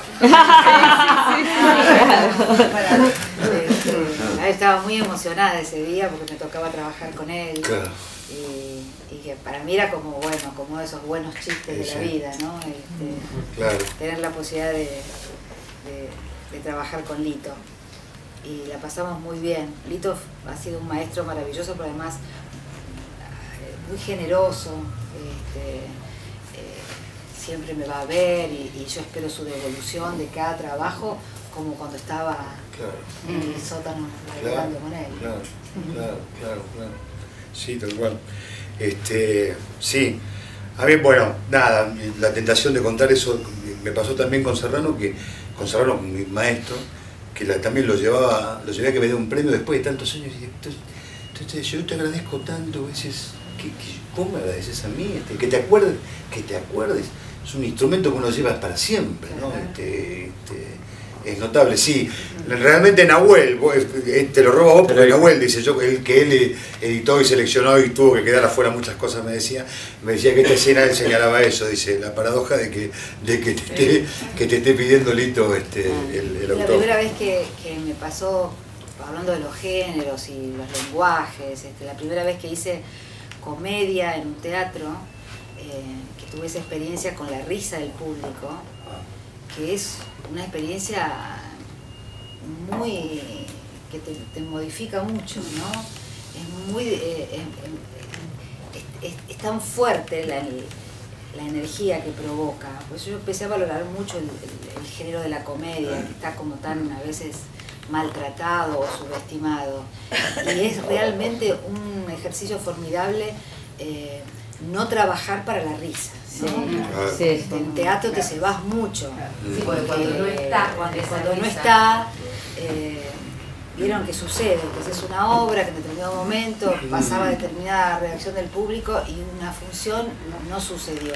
Estaba muy emocionada ese día porque me tocaba trabajar con él. Claro. Y, y que para mí era como, bueno, como esos buenos chistes de sí. la vida, ¿no? Este, claro. Tener la posibilidad de, de, de trabajar con Lito. Y la pasamos muy bien. Lito ha sido un maestro maravilloso, pero además muy generoso. Este, eh, siempre me va a ver y, y yo espero su devolución de cada trabajo, como cuando estaba claro. en el sótano laburando con él. Claro, claro, claro, claro. Sí, tal cual. Este, sí. A mí, bueno, nada, la tentación de contar eso me pasó también con Serrano, que con Serrano, con mi maestro, que la, también lo llevaba, lo llevé a que me dé un premio después de tantos años. Y entonces, entonces yo te agradezco tanto, a veces, que, que, ¿cómo me agradeces a mí? Este, que te acuerdes, que te acuerdes. Es un instrumento que uno lleva para siempre, ¿no? Este, este, es notable, sí. Realmente Nahuel, te lo robo a vos porque Nahuel dice, yo, el que él editó y seleccionó y tuvo que quedar afuera muchas cosas, me decía, me decía que esta escena él señalaba eso, dice, la paradoja de que, de que, te, esté, que te esté pidiendo Lito este, el, el autor. La primera vez que, que me pasó, hablando de los géneros y los lenguajes, este, la primera vez que hice comedia en un teatro, eh, que tuve esa experiencia con la risa del público, que es una experiencia muy que te, te modifica mucho, ¿no? Es muy eh, eh, es, es, es tan fuerte la, la energía que provoca. Pues yo empecé a valorar mucho el, el, el género de la comedia, que está como tan a veces maltratado o subestimado. Y es realmente un ejercicio formidable eh, no trabajar para la risa, ¿no? Sí, sí, sí. En teatro te cebás mucho. Sí, porque cuando no está, cuando, esa cuando no risa. está, eh, vieron que sucede, que es una obra que en determinado momento pasaba determinada reacción del público y una función no, no sucedió.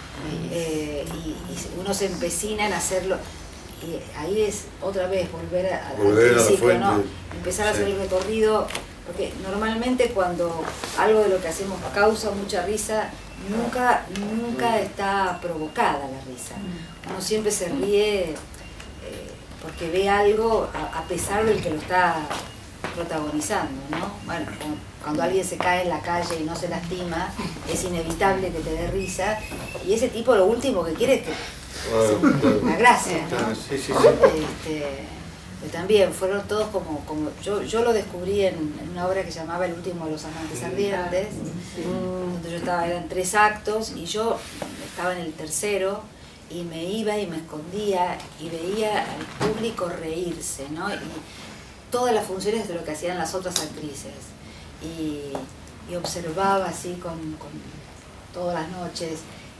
Eh, y, y uno se empecina en hacerlo. Y ahí es otra vez volver a, a, volver al principio, a la fuente. ¿no? Empezar a hacer Sí. el recorrido, porque normalmente cuando algo de lo que hacemos causa mucha risa, nunca, nunca está provocada la risa. Uno siempre se ríe eh, porque ve algo a, a pesar del que lo está protagonizando, ¿no? Bueno, como cuando alguien se cae en la calle y no se lastima, es inevitable que te dé risa, y ese tipo lo último que quiere es que Claro, claro. la gracia, ¿no? Claro, sí, sí, sí. Este, que también fueron todos como, como yo, yo lo descubrí en, en una obra que se llamaba El último de los amantes ardientes, donde yo estaba, eran tres actos y yo estaba en el tercero y me iba y me escondía y veía al público reírse, ¿no? Y todas las funciones de lo que hacían las otras actrices y, y observaba así con, con todas las noches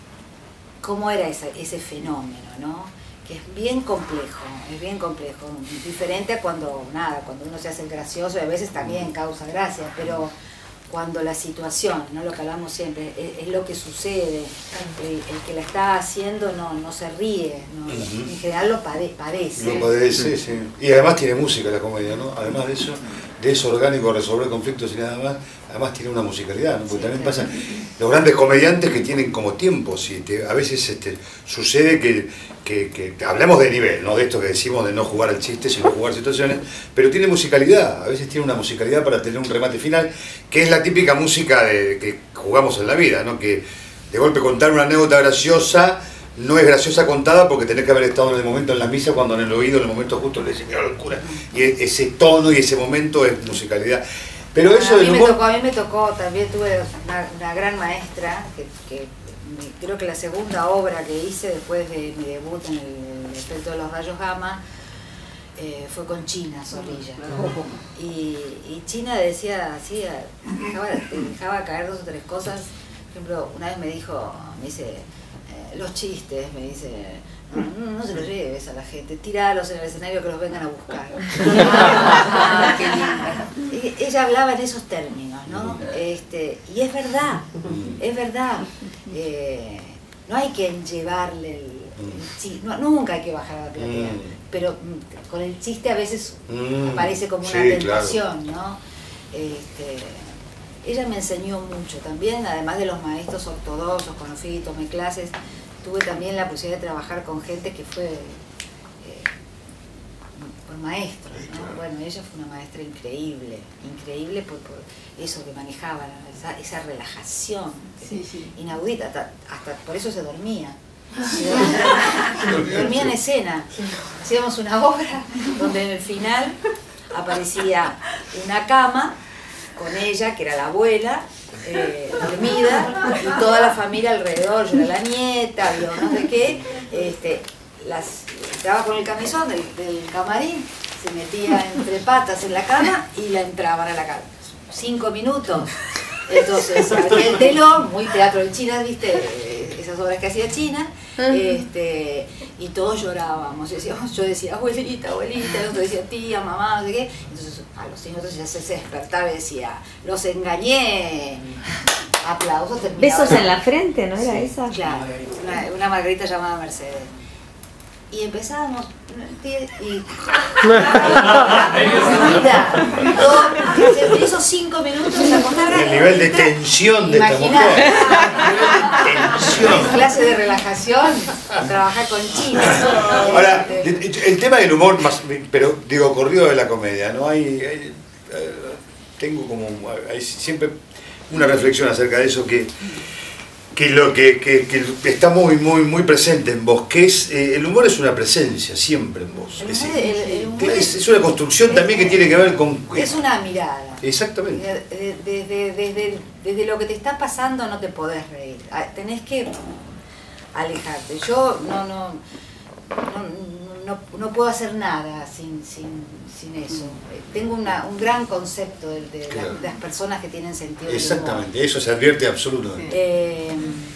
cómo era ese, ese fenómeno, ¿no? Que es bien complejo, es bien complejo, diferente a cuando, nada, cuando uno se hace el gracioso y a veces también causa gracia, pero cuando la situación, ¿no? Lo que hablamos siempre, es, es lo que sucede, el, el que la está haciendo no, no se ríe, ¿no? Uh-huh. En general lo pade, padece. Lo padece, sí. Y además tiene música la comedia, ¿no? Además de eso, de eso orgánico, resolver conflictos y nada más, además tiene una musicalidad, ¿no? Porque Sí, también claro. pasa, los grandes comediantes que tienen como tiempos, y te, a veces este, sucede que, que, que hablamos de nivel, ¿no? De esto que decimos de no jugar al chiste, sino jugar situaciones, pero tiene musicalidad, a veces tiene una musicalidad para tener un remate final, que es la típica música de, que jugamos en la vida, ¿no? Que de golpe contar una anécdota graciosa no es graciosa contada porque tenés que haber estado en el momento en la misa cuando en el oído, en el momento justo le dicen, mira la locura. Y ese tono y ese momento es musicalidad. Pero Bueno, eso a, del mí me humor... tocó, a mí me tocó, también tuve una, una gran maestra, que, que me- creo que la segunda obra que hice después de mi debut en el, el efecto de los rayos gamma, eh, fue con China Zorrilla. Y, y China decía así, dejaba, dejaba caer dos o tres cosas. Por ejemplo, una vez me dijo, me dice, eh, los chistes, me dice, no, no, no se los lleves a la gente, tíralos en el escenario que los vengan a buscar. Ah, qué linda. Y ella hablaba en esos términos, ¿no? Este, y es verdad, es verdad. Eh, no hay que llevarle el, el chiste, no, nunca hay que bajar a la platea, Mm. pero mm, con el chiste a veces Mm, aparece como una sí, tentación, ¿no? Este, ella me enseñó mucho también, además de los maestros ortodoxos con los que tomé clases, tuve también la posibilidad de trabajar con gente que fue eh, por maestros, ¿no? Bueno, ella fue una maestra increíble, increíble por, por eso que manejaba, ¿no? esa, esa relajación Sí, sí. inaudita, hasta, hasta por eso se dormía. Se dormía en escena. Hacíamos una obra donde en el final aparecía una cama con ella, que era la abuela, eh, dormida, y toda la familia alrededor. Yo era la nieta, yo no sé qué. Este, las, entraba con el camisón del, del camarín, se metía entre patas en la cama y la entraban a la cama. Cinco minutos. Entonces, abría el telón, muy teatro de China, ¿viste? Esas obras que hacía China. Este, y todos llorábamos. Yo decía, yo decía, abuelita, abuelita, el otro decía, tía, mamá, no sé qué. Entonces, a los minutos ya se, se despertaba y decía, los engañé. Aplausos, terminaba. Besos en la frente, ¿no era Sí, esa? Claro, una, una margarita llamada Mercedes. Y empezábamos, tía, y... Mira, todo- esos cinco minutos se acostaba. El nivel de tensión de esta Imaginá. mujer. El nivel de tensión. Clase de relajación, trabajar con China. Ahora, Este, el tema del humor, más, pero digo, corrido de la comedia, ¿no? Hay, hay- eh, tengo como, hay siempre una reflexión acerca de eso, que que lo que, que, que está muy, muy, muy presente en vos, que es, eh, el humor es una presencia siempre en vos. El Es, humor- el- el humor es, es- es una construcción es- también que tiene que ver con... Es una mirada. Exactamente. Desde, desde, desde, desde lo que te está pasando no te podés reír. Ah, tenés que alejarte. Yo no, no, no, no, no puedo hacer nada sin, sin, sin eso. Eh, Tengo una, un gran concepto de, de, Claro. las, de las personas que tienen sentido del humor. Exactamente, eso se advierte absolutamente. Eh,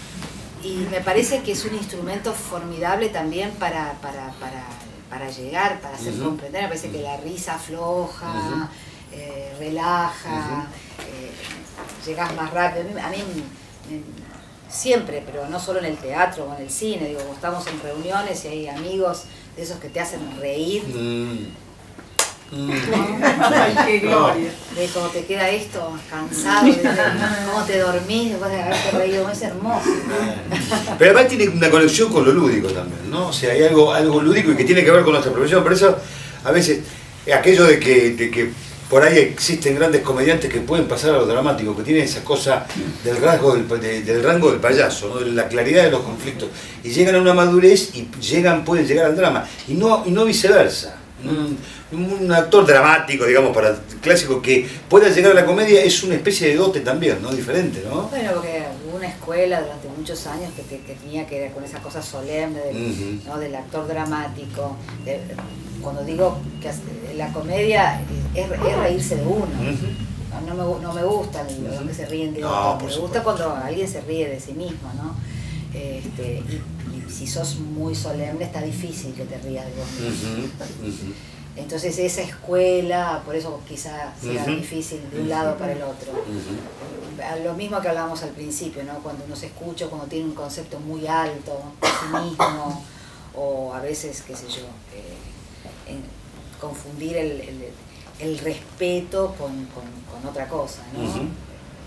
y me parece que es un instrumento formidable también para, para, para, para llegar, para hacer Ujú. comprender. Me parece que la risa afloja, Ujú. eh, relaja, eh, llegás más rápido. A mí, a mí me- siempre, pero no solo en el teatro o en el cine, digo, estamos en reuniones y hay amigos de esos que te hacen reír. Mm. Mm. Ay, qué gloria. De cómo te queda esto, cansado, de, de cómo te dormís después de haberte reído, es hermoso. Pero además tiene una conexión con lo lúdico también, ¿no? O sea, hay algo, algo lúdico y que tiene que ver con nuestra profesión. Por eso, a veces, aquello de que, de que por ahí existen grandes comediantes que pueden pasar a lo dramático, que tienen esa cosa del rasgo del, de- del rango del payaso, ¿no? De la claridad de los conflictos, y llegan a una madurez y llegan, pueden llegar al drama, y no, y no viceversa. Un, un actor dramático, digamos, para clásico, que pueda llegar a la comedia es una especie de dote también, ¿no? Diferente, ¿no? Bueno, porque hubo una escuela durante muchos años que, te- que tenía que ver con esa cosa solemne del, Ujú. ¿no? del actor dramático. De- cuando digo que hace- la comedia es, es reírse de uno. Ujú. No, no me, gu- no me gustan los que se ríen de No, otros, por me supuesto. gusta cuando alguien se ríe de sí mismo, ¿no? Este, y, y si sos muy solemne está difícil que te rías de vos mismo. Ujú, ujú. Entonces esa escuela, por eso quizá sea Ujú. difícil de un lado para el otro. Ujú. A Lo mismo que hablábamos al principio, ¿no? Cuando uno se escucha, cuando tiene un concepto muy alto de sí mismo, o a veces, qué sé yo, eh, en confundir el, el- el respeto con, con- con otra cosa, ¿no? Ujú. Ujú.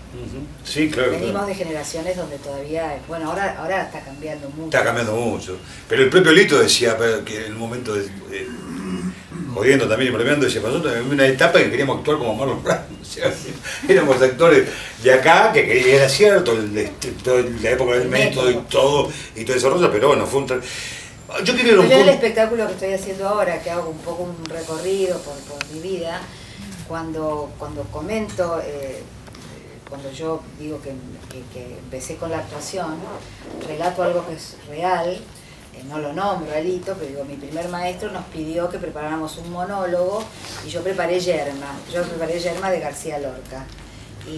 Sí, claro. Venimos claro. de generaciones donde todavía, bueno, ahora, ahora está cambiando mucho. Está cambiando mucho. Pero el propio Lito decía pero, que en un momento, de, de- jodiendo también y bromeando, decía, nosotros en una etapa que queríamos actuar como Marlon Brando. O sea, éramos actores de acá, que quería- era cierto, el, este, todo- la época del El método y método. todo, y todo ese rollo, pero bueno, fue un... tra- Yo quería ir a un Pero el punto... espectáculo que estoy haciendo ahora, que hago un poco un recorrido por, por mi vida, cuando, cuando comento, eh, cuando yo digo que, que- que empecé con la actuación, relato algo que es real, eh, no lo nombro a Lito, pero digo, mi primer maestro nos pidió que preparáramos un monólogo y yo preparé Yerma, yo preparé Yerma de García Lorca y,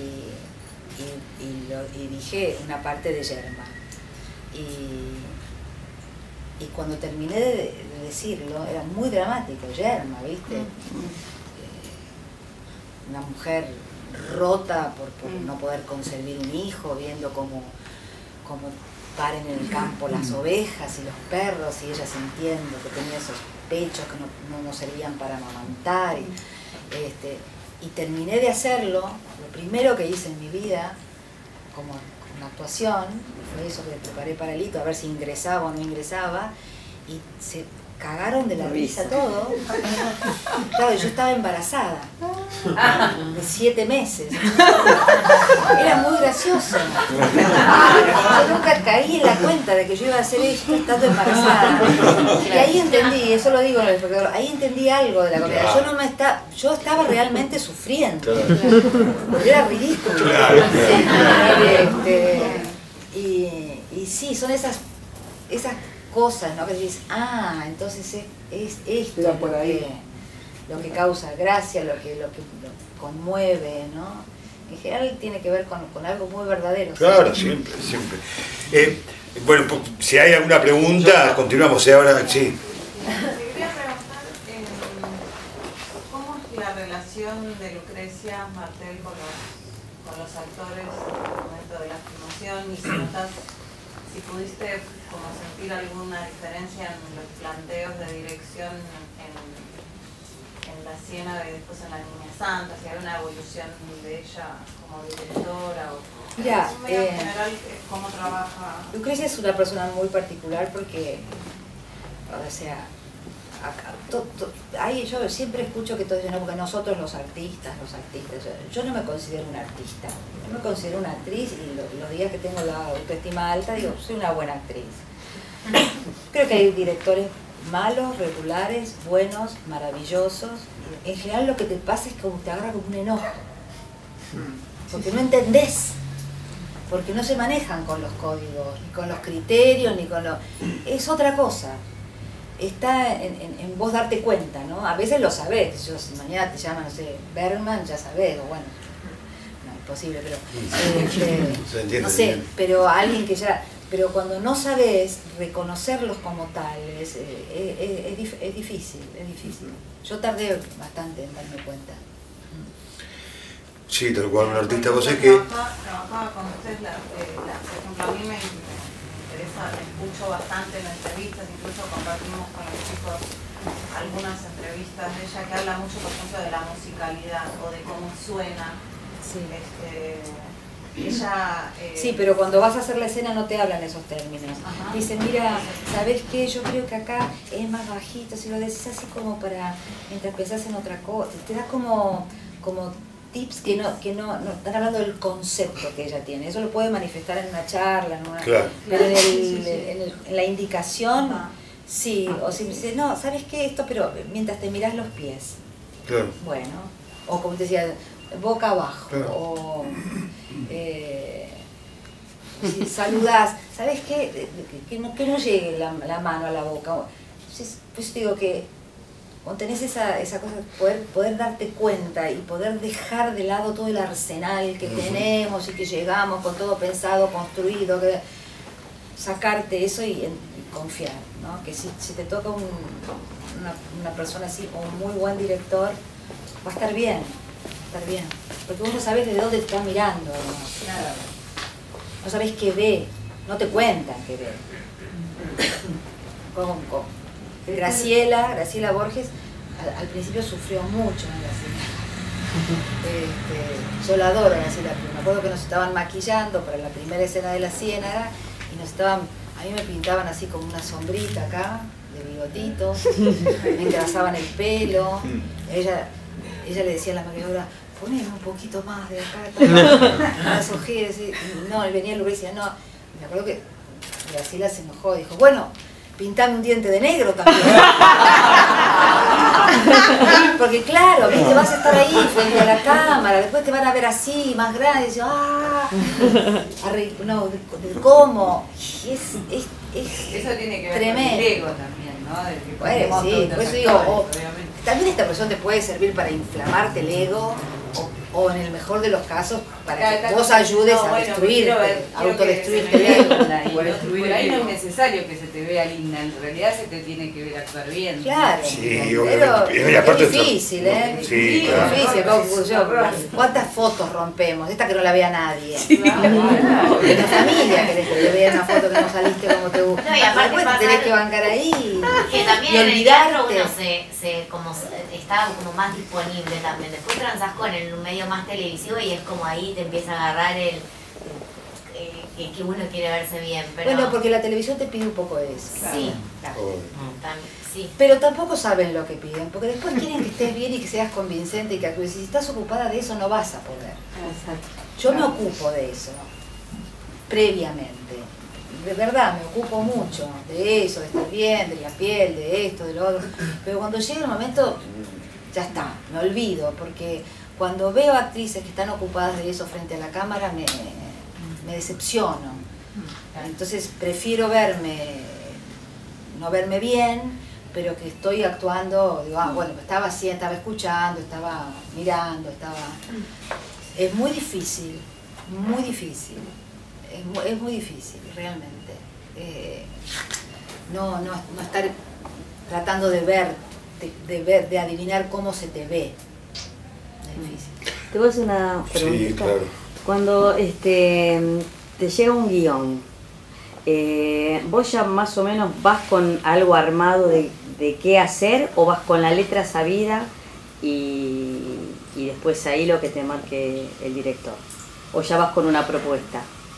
y, y lo- y dije una parte de Yerma. Y, y cuando terminé de, de decirlo, era muy dramático, Yerma, ¿viste? Eh, una mujer rota por, por no poder concebir un hijo, viendo cómo, cómo paren en el campo las ovejas y los perros, y ella sintiendo que tenía esos pechos que no, no, no servían para amamantar. Y, este, y terminé de hacerlo, lo primero que hice en mi vida, como una actuación, fue eso que preparé para Lito, a ver si ingresaba o no ingresaba, y se cagaron de la risa todo. Claro, yo estaba embarazada, de siete meses. Era muy gracioso. Yo nunca caí en la cuenta de que yo iba a hacer esto estando embarazada. Y ahí entendí, eso lo digo en el espectador, ahí entendí algo de la comedia. Yo no me está, yo estaba realmente sufriendo. Porque era ridículo. Este, y, y sí, son esas, esas cosas, ¿no? Que dices, ah, entonces es, es esto Va lo por ahí. que, lo que causa gracia, lo que, lo que lo conmueve, ¿no? En general tiene que ver con, con algo muy verdadero. Claro, siempre, siempre. Eh, bueno, pues, si hay alguna pregunta, continuamos. ¿eh? Ahora sí. Te quería preguntar eh, cómo es la relación de Lucrecia Martel con los, con los actores en el momento de la filmación, y si notas, si pudiste como sentir alguna diferencia en los planteos de dirección en, en La Ciénaga y después en La Niña Santa, si hay una evolución de ella como directora o Mira, es medio eh, en general eh, cómo trabaja. Lucrecia es una persona muy particular porque, o sea, acá, to, to, ahí yo siempre escucho que todos dicen, no, porque nosotros los artistas, los artistas, yo, yo no me considero una artista, yo me considero una actriz y lo, los días que tengo la autoestima alta digo, soy una buena actriz. Creo que hay directores malos, regulares, buenos, maravillosos. En general lo que te pasa es que te agarra como un enojo, porque no entendés, porque no se manejan con los códigos, ni con los criterios, ni con los... Es otra cosa. Está en, en, en vos darte cuenta, ¿no? A veces lo sabés, yo, si mañana te llaman, no sé, Bergman, ya sabés, o bueno, no, imposible, pero... Eh, se entiende, no sé, bien. pero alguien que ya... Pero cuando no sabés reconocerlos como tales, eh, es, es, dif, es difícil, es difícil. Yo tardé bastante en darme cuenta. Sí, tal cual, un artista, vos es que... Trabajaba, trabajaba con ustedes, la, eh, la, por ejemplo, a mí me, me interesa, me escucho bastante en entrevistas, incluso compartimos con los chicos algunas entrevistas de ella que habla mucho, por ejemplo, de la musicalidad o de cómo suena. Sí. Este, ella, eh, sí, pero cuando vas a hacer la escena no te hablan esos términos. Ajá. Dicen, mira, ¿sabes qué? Yo creo que acá es más bajito, si lo decís así como para mientras pensás en otra cosa. Te da como, como tips que no, que no, no están hablando del concepto que ella tiene. Eso lo puede manifestar en una charla, en una, Claro. pero en, el, Sí, sí, sí. En, el, en la indicación, Ajá. sí. O si dices, no, ¿sabes qué? Esto, pero mientras te mirás los pies. Claro. Bueno, o como te decía, boca abajo, Claro. o eh, si saludás, ¿sabes qué? Que no, que no llegue la, la mano a la boca. Entonces, pues digo que cuando tenés esa, esa cosa, poder, poder darte cuenta y poder dejar de lado todo el arsenal que tenemos y que llegamos con todo pensado, construido, que sacarte eso y, y confiar, ¿no? Que si, si te toca un, una, una persona así o un muy buen director, va a estar bien, va a estar bien. Porque vos no sabés de dónde te está mirando, ¿no? Claro. No sabés qué ve, no te cuentan qué ve. Como, como. Graciela, Graciela Borges, al, al principio sufrió mucho en Graciela. Este, yo la adoro, Graciela, pero me acuerdo que nos estaban maquillando para la primera escena de La Ciénaga y nos estaban, a mí me pintaban así como una sombrita acá, de bigotitos, me engrasaban el pelo, ella, ella le decía a la maquilladora, poneme un poquito más de acá, las ojeras, y no, y venía el y decía, no, me acuerdo que Graciela se enojó, dijo, bueno, pintame un diente de negro también. Porque claro, ¿viste? Vas a estar ahí frente a la cámara, después te van a ver así, más grande, y dices, ¡ah! Arre, no, ¿cómo? Y es, es, es Eso tiene que ver tremendo. con el ego también, ¿no? Del que Bueno, ponemos sí, todos por los eso digo, actores, o- obviamente. también esta presión te puede servir para inflamarte el ego, o, o en el mejor de los casos, para Cada- que cada vos cosa- ayudes no, a bueno, destruirte, quiero ver- quiero autodestruirte que el se me ego. vea linda, y Por no- destruir por el ahí no es ego. necesario que se te vea linda, en realidad se te tiene que ver actuar bien. Claro, Sí, pero obviamente. Y aparte es difícil, ¿eh? Sí, es claro. difícil. ¿Cómo- yo- ¿Cuántas fotos rompemos? Esta que no la vea nadie. Claro. En la familia querés que te vea una foto que no saliste como te gusta. No, y aparte Después te pasa tenés algo- que bancar ahí Que también y en el teatro olvidarte. uno se, se, como se- está como más disponible también. Después transás con el medio más televisivo y es como ahí te empieza a agarrar el, el que, que uno quiere verse bien. Pero Bueno, porque la televisión te pide un poco de eso. sí, Oh. tam- sí. Pero tampoco saben lo que piden, porque después quieren que estés bien y que seas convincente y que actúes. Si estás ocupada de eso no vas a poder. Yo me ocupo de eso, previamente. De verdad, me ocupo mucho de eso, de estar bien, de la piel, de esto, de lo otro. Pero cuando llega el momento, ya está, me olvido, porque cuando veo actrices que están ocupadas de eso frente a la cámara, me, me decepciono. Entonces prefiero verme, no verme bien, pero que estoy actuando, digo, ah, bueno, estaba así, estaba escuchando, estaba mirando, estaba... Es muy difícil, muy difícil, es muy, es muy difícil, realmente. Eh, no, no, no estar tratando de ver, de, de ver, de adivinar cómo se te ve. Es difícil. Te voy a hacer una preguntita. Sí, claro. Cuando este, te llega un guión, eh, ¿vos ya más o menos vas con algo armado de, de qué hacer o vas con la letra sabida y, y después ahí lo que te marque el director? ¿O ya vas con una propuesta?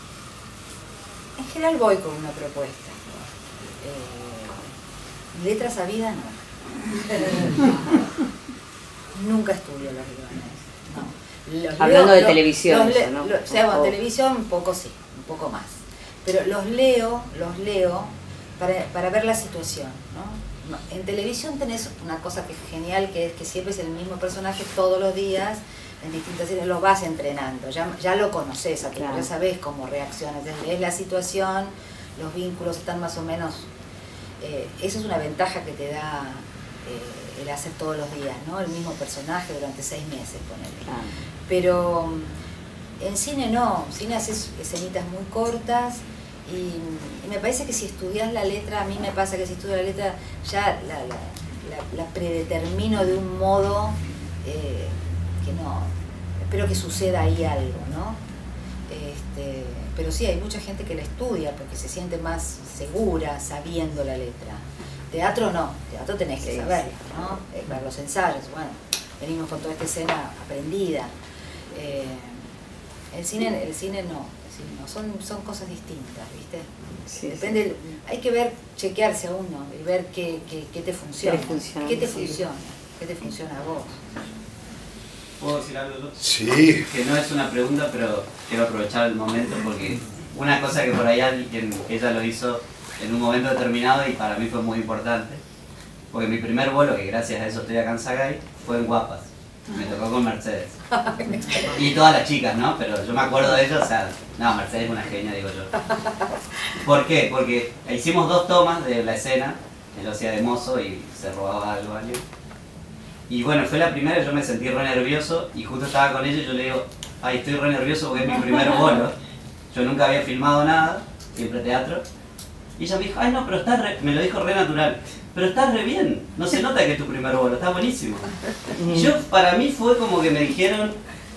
En general voy con una propuesta. Eh, letra sabida no. Nunca estudio los guiones. No. Los Hablando leo, de lo, televisión, los eso, le, ¿no? lo, o sea, bueno, O- televisión un poco sí, un poco más. Pero los leo, los leo para, para ver la situación, ¿no? En televisión tenés una cosa que es genial, que es que siempre es el mismo personaje todos los días, en distintas series, lo vas entrenando, ya, ya lo conoces, a tu, Claro. ya sabés cómo reacciona, es la situación, los vínculos están más o menos... Eh, esa es una ventaja que te da eh, el hacer todos los días, ¿no? El mismo personaje durante seis meses, ponele. Claro. Pero en cine no, en cine haces escenitas muy cortas y, y me parece que si estudias la letra, a mí me pasa que si estudio la letra ya la, la, la, la predetermino de un modo eh, que no, espero que suceda ahí algo, ¿no? Este, pero sí, hay mucha gente que la estudia porque se siente más segura sabiendo la letra. Teatro no, teatro tenés que Sí, saberla, ¿no? Eh, para los ensayos, bueno, venimos con toda esta escena aprendida. Eh, el cine, el cine no, el cine no, son, son cosas distintas, ¿viste? Sí, Depende, hay que ver, chequearse a uno y ver qué, qué, qué te funciona, ¿Qué le funciona? qué te Sí. funciona, qué te funciona a vos. ¿Puedo decir algo yo? Sí. Que no es una pregunta, pero quiero aprovechar el momento porque una cosa que por ahí alguien, ella lo hizo en un momento determinado y para mí fue muy importante, porque mi primer vuelo, que gracias a eso estoy acá en Sagay, fue en Guapas. Me tocó con Mercedes. Y todas las chicas, ¿no? Pero yo me acuerdo de ellos, o sea, no, Mercedes es una genia, digo yo. ¿Por qué? Porque hicimos dos tomas de la escena, él lo hacía de mozo y se robaba algo a alguien. Y bueno, fue la primera, yo me sentí re nervioso y justo estaba con ella y yo le digo, ay, estoy re nervioso porque es mi primer bolo. Yo nunca había filmado nada, siempre teatro. Y ella me dijo, ay no, pero estás re... me lo dijo re natural, pero estás re bien, no se nota que es tu primer bolo, está buenísimo. Y yo, para mí fue como que me dijeron,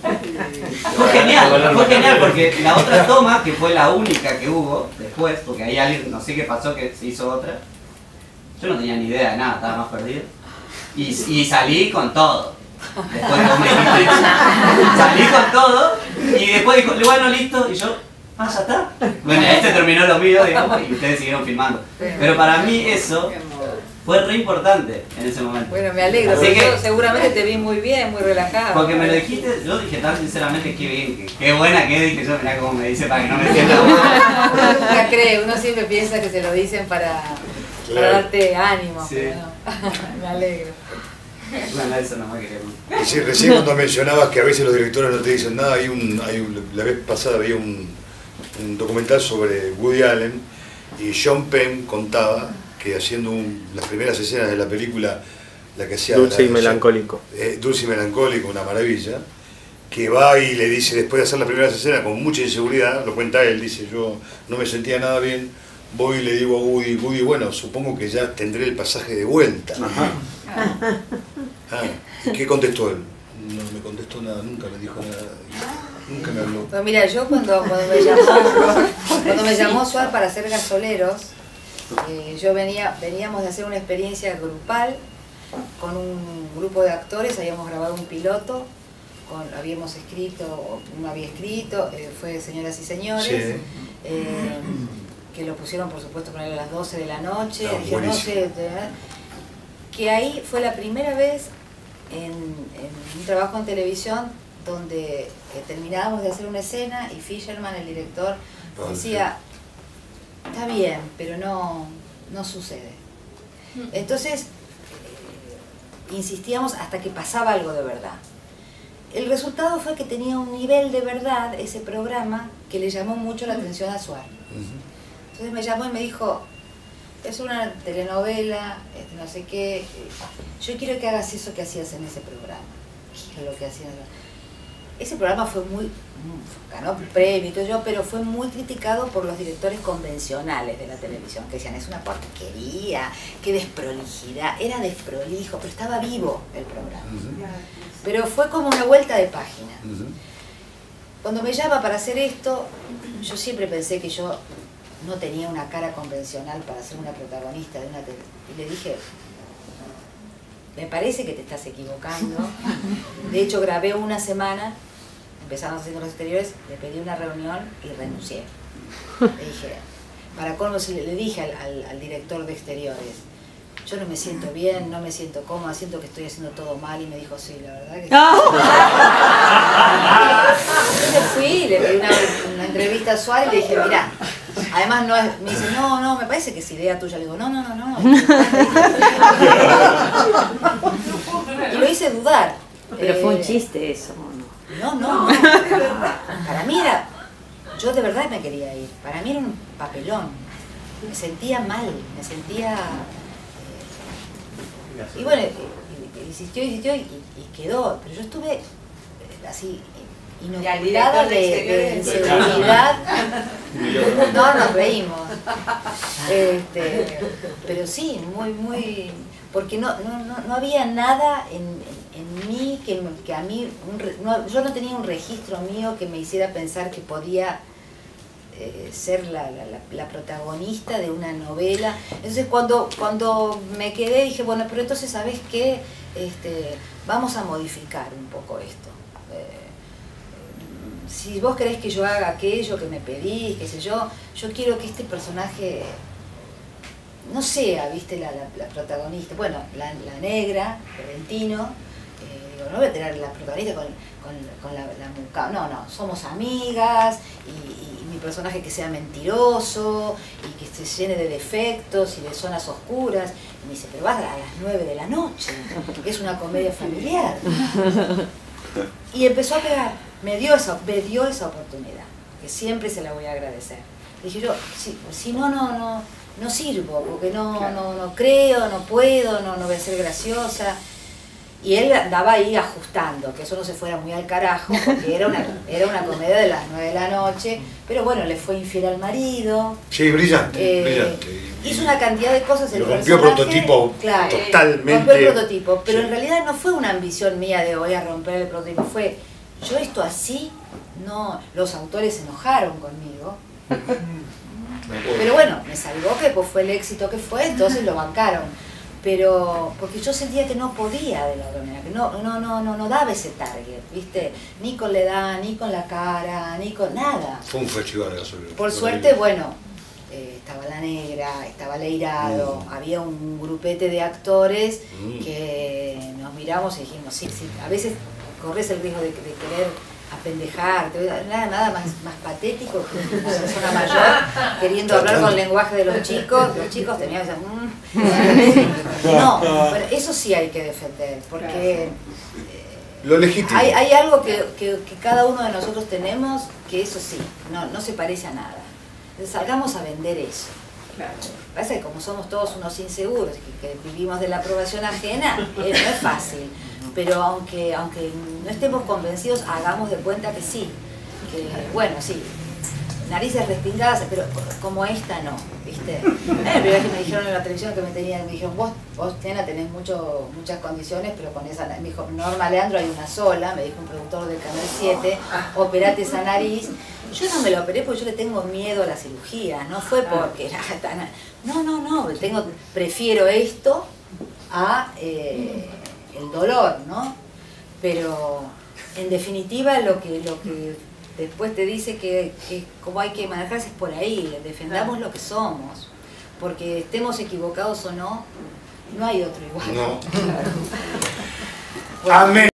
fue genial, fue genial porque la otra toma, que fue la única que hubo después, porque ahí alguien, no sé qué pasó, que se hizo otra, yo no tenía ni idea de nada, estaba más perdido. Y, y salí con todo. Después como me dijiste, salí con todo y después dijo, bueno, listo, y yo, ah, ya está. Bueno, ahí se terminó lo mío, digamos, y ustedes siguieron filmando. Pero para mí eso fue re importante en ese momento. Bueno, me alegro, Así porque que, yo seguramente te vi muy bien, muy relajado. porque me lo dijiste, yo dije tan sinceramente, qué bien, qué, qué buena que dije yo, mirá cómo me dice para que no me sienta mal. Uno nunca cree, uno siempre piensa que se lo dicen para, para Claro. darte ánimo. Sí. Pero no. Me alegro. Bueno, eso no me quería contar. Y sí, recién cuando mencionabas que a veces los directores no te dicen nada, hay un, hay un, la vez pasada había un, un documental sobre Woody Allen y Sean Penn contaba que haciendo un, las primeras escenas de la película, la que hacía... Dulce y la- melancólico. eh, Dulce y melancólico, una maravilla, que va y le dice, después de hacer las primeras escenas con mucha inseguridad, lo cuenta él, dice, yo no me sentía nada bien, voy y le digo a Woody, Woody, bueno, supongo que ya tendré el pasaje de vuelta. Ah, ¿y qué contestó él? No me contestó nada, nunca me dijo nada, nunca me habló. No, mira, yo cuando, cuando me llamó, cuando me llamó Suar para hacer Gasoleros, eh, yo venía, veníamos de hacer una experiencia grupal con un grupo de actores, habíamos grabado un piloto, con, habíamos escrito, uno había escrito, eh, fue Señoras y Señores, Sí. eh, que lo pusieron por supuesto poner a las doce de la noche, Ah, dije, no buenísimo. sé, te- que ahí fue la primera vez en, en un trabajo en televisión donde eh, terminábamos de hacer una escena y Fisherman, el director, Ah, decía, está bien, pero no, no sucede. Entonces, eh, insistíamos hasta que pasaba algo de verdad. El resultado fue que tenía un nivel de verdad ese programa que le llamó mucho la atención a Suar. Entonces me llamó y me dijo, es una telenovela, este, no sé qué, yo quiero que hagas eso que hacías en ese programa. ¿Qué es lo que hacías? Ese programa fue muy, ganó premio y todo yo, pero fue muy criticado por los directores convencionales de la televisión, que decían, es una porquería, qué desprolijidad, era desprolijo, pero estaba vivo el programa. Pero fue como una vuelta de página. Cuando me llama para hacer esto, yo siempre pensé que yo no tenía una cara convencional para ser una protagonista de una tele. Y le dije, me parece que te estás equivocando. De hecho, grabé una semana, empezamos haciendo los exteriores, le pedí una reunión y renuncié. Le dije, para colmo, le, le dije al, al, al director de exteriores, yo no me siento bien, no me siento cómoda, siento que estoy haciendo todo mal, y me dijo, sí, la verdad que sí. Yo le fui, le pedí una, una entrevista a Suárez y le dije, mirá, además no es, me dice, no, no, me parece que es idea tuya. Le digo, no, no, no, no. Y lo hice dudar. Pero eh, fue un chiste eso, ¿no? No, no, no. Para mí era, yo de verdad me quería ir. Para mí era un papelón. Me sentía mal, me sentía... Eh, y bueno, insistió, insistió y, y quedó. Pero yo estuve eh, así... inoculada de, de inseguridad. No, nos reímos. Este, pero sí, muy, muy... Porque no, no, no, no había nada en, en, en mí que, que a mí... Un, no, yo no tenía un registro mío que me hiciera pensar que podía eh, ser la, la, la, la protagonista de una novela. Entonces cuando, cuando me quedé dije, bueno, pero entonces, ¿sabes qué? Este, vamos a modificar un poco esto. Eh, si vos querés que yo haga aquello que me pedís, qué sé yo, yo quiero que este personaje no sea, viste, la, la, la protagonista. Bueno, la, la negra, Correntino, eh, digo, no voy a tener la protagonista con, con, con la, la muca, no, no, somos amigas, y, y, y mi personaje que sea mentiroso, y que se llene de defectos y de zonas oscuras. Y me dice, pero vas a las nueve de la noche, que es una comedia familiar. Y empezó a pegar. Me dio, esa, me dio esa oportunidad, que siempre se la voy a agradecer. Dije yo, si, si no, no, no, no sirvo, porque no, claro. no, no creo, no puedo, no, no voy a ser graciosa. Y él andaba ahí ajustando, que eso no se fuera muy al carajo, porque era una, era una comedia de las nueve de la noche, pero bueno, le fue infiel al marido. Sí, brillante, eh, brillante. Hizo una cantidad de cosas. El rompió el prototipo, claro, totalmente. Rompió el prototipo, pero sí. En realidad no fue una ambición mía de voy a romper el prototipo, fue... Yo esto así, no, los autores se enojaron conmigo, pero bueno, me salvó que pues fue el éxito que fue, entonces lo bancaron, pero porque yo sentía que no podía de la otra manera, que no, no, no, no, no daba ese target, ¿viste? Ni con la edad, ni con la cara, ni con nada. Fue un festival de gasolina. Por suerte, bueno, eh, estaba La Negra, estaba Leirado, mm. había un grupete de actores mm. que nos miramos y dijimos, sí, sí, a veces corres el riesgo de, de querer apendejarte, nada, nada más, más patético que una persona mayor queriendo hablar con el lenguaje de los chicos. Los chicos tenían que decir, mmm. No, pero eso sí hay que defender, porque eh, lo legítimo. Hay, hay algo que, que, que cada uno de nosotros tenemos, que eso sí, no, no se parece a nada. Entonces salgamos a vender eso. Claro. Pasa que como somos todos unos inseguros, que, que vivimos de la aprobación ajena, eh, no es fácil. Pero aunque, aunque no estemos convencidos, hagamos de cuenta que sí. Que, bueno, sí, narices respingadas, pero como esta no, ¿viste? Eh, la primera vez que me dijeron en la televisión que me tenían, me dijeron, vos, vos Tena, tenés mucho, muchas condiciones, pero con esa, me dijo, Norma Leandro hay una sola, me dijo un productor del Canal siete, operate esa nariz. Yo no me lo operé porque yo le tengo miedo a la cirugía, no fue porque era tan... No, no, no, tengo, prefiero esto a... Eh, el dolor, ¿no? Pero en definitiva lo que lo que después te dice que, que como hay que manejarse es por ahí, defendamos claro. Lo que somos, porque estemos equivocados o no, no hay otro igual. No. Bueno. Amén.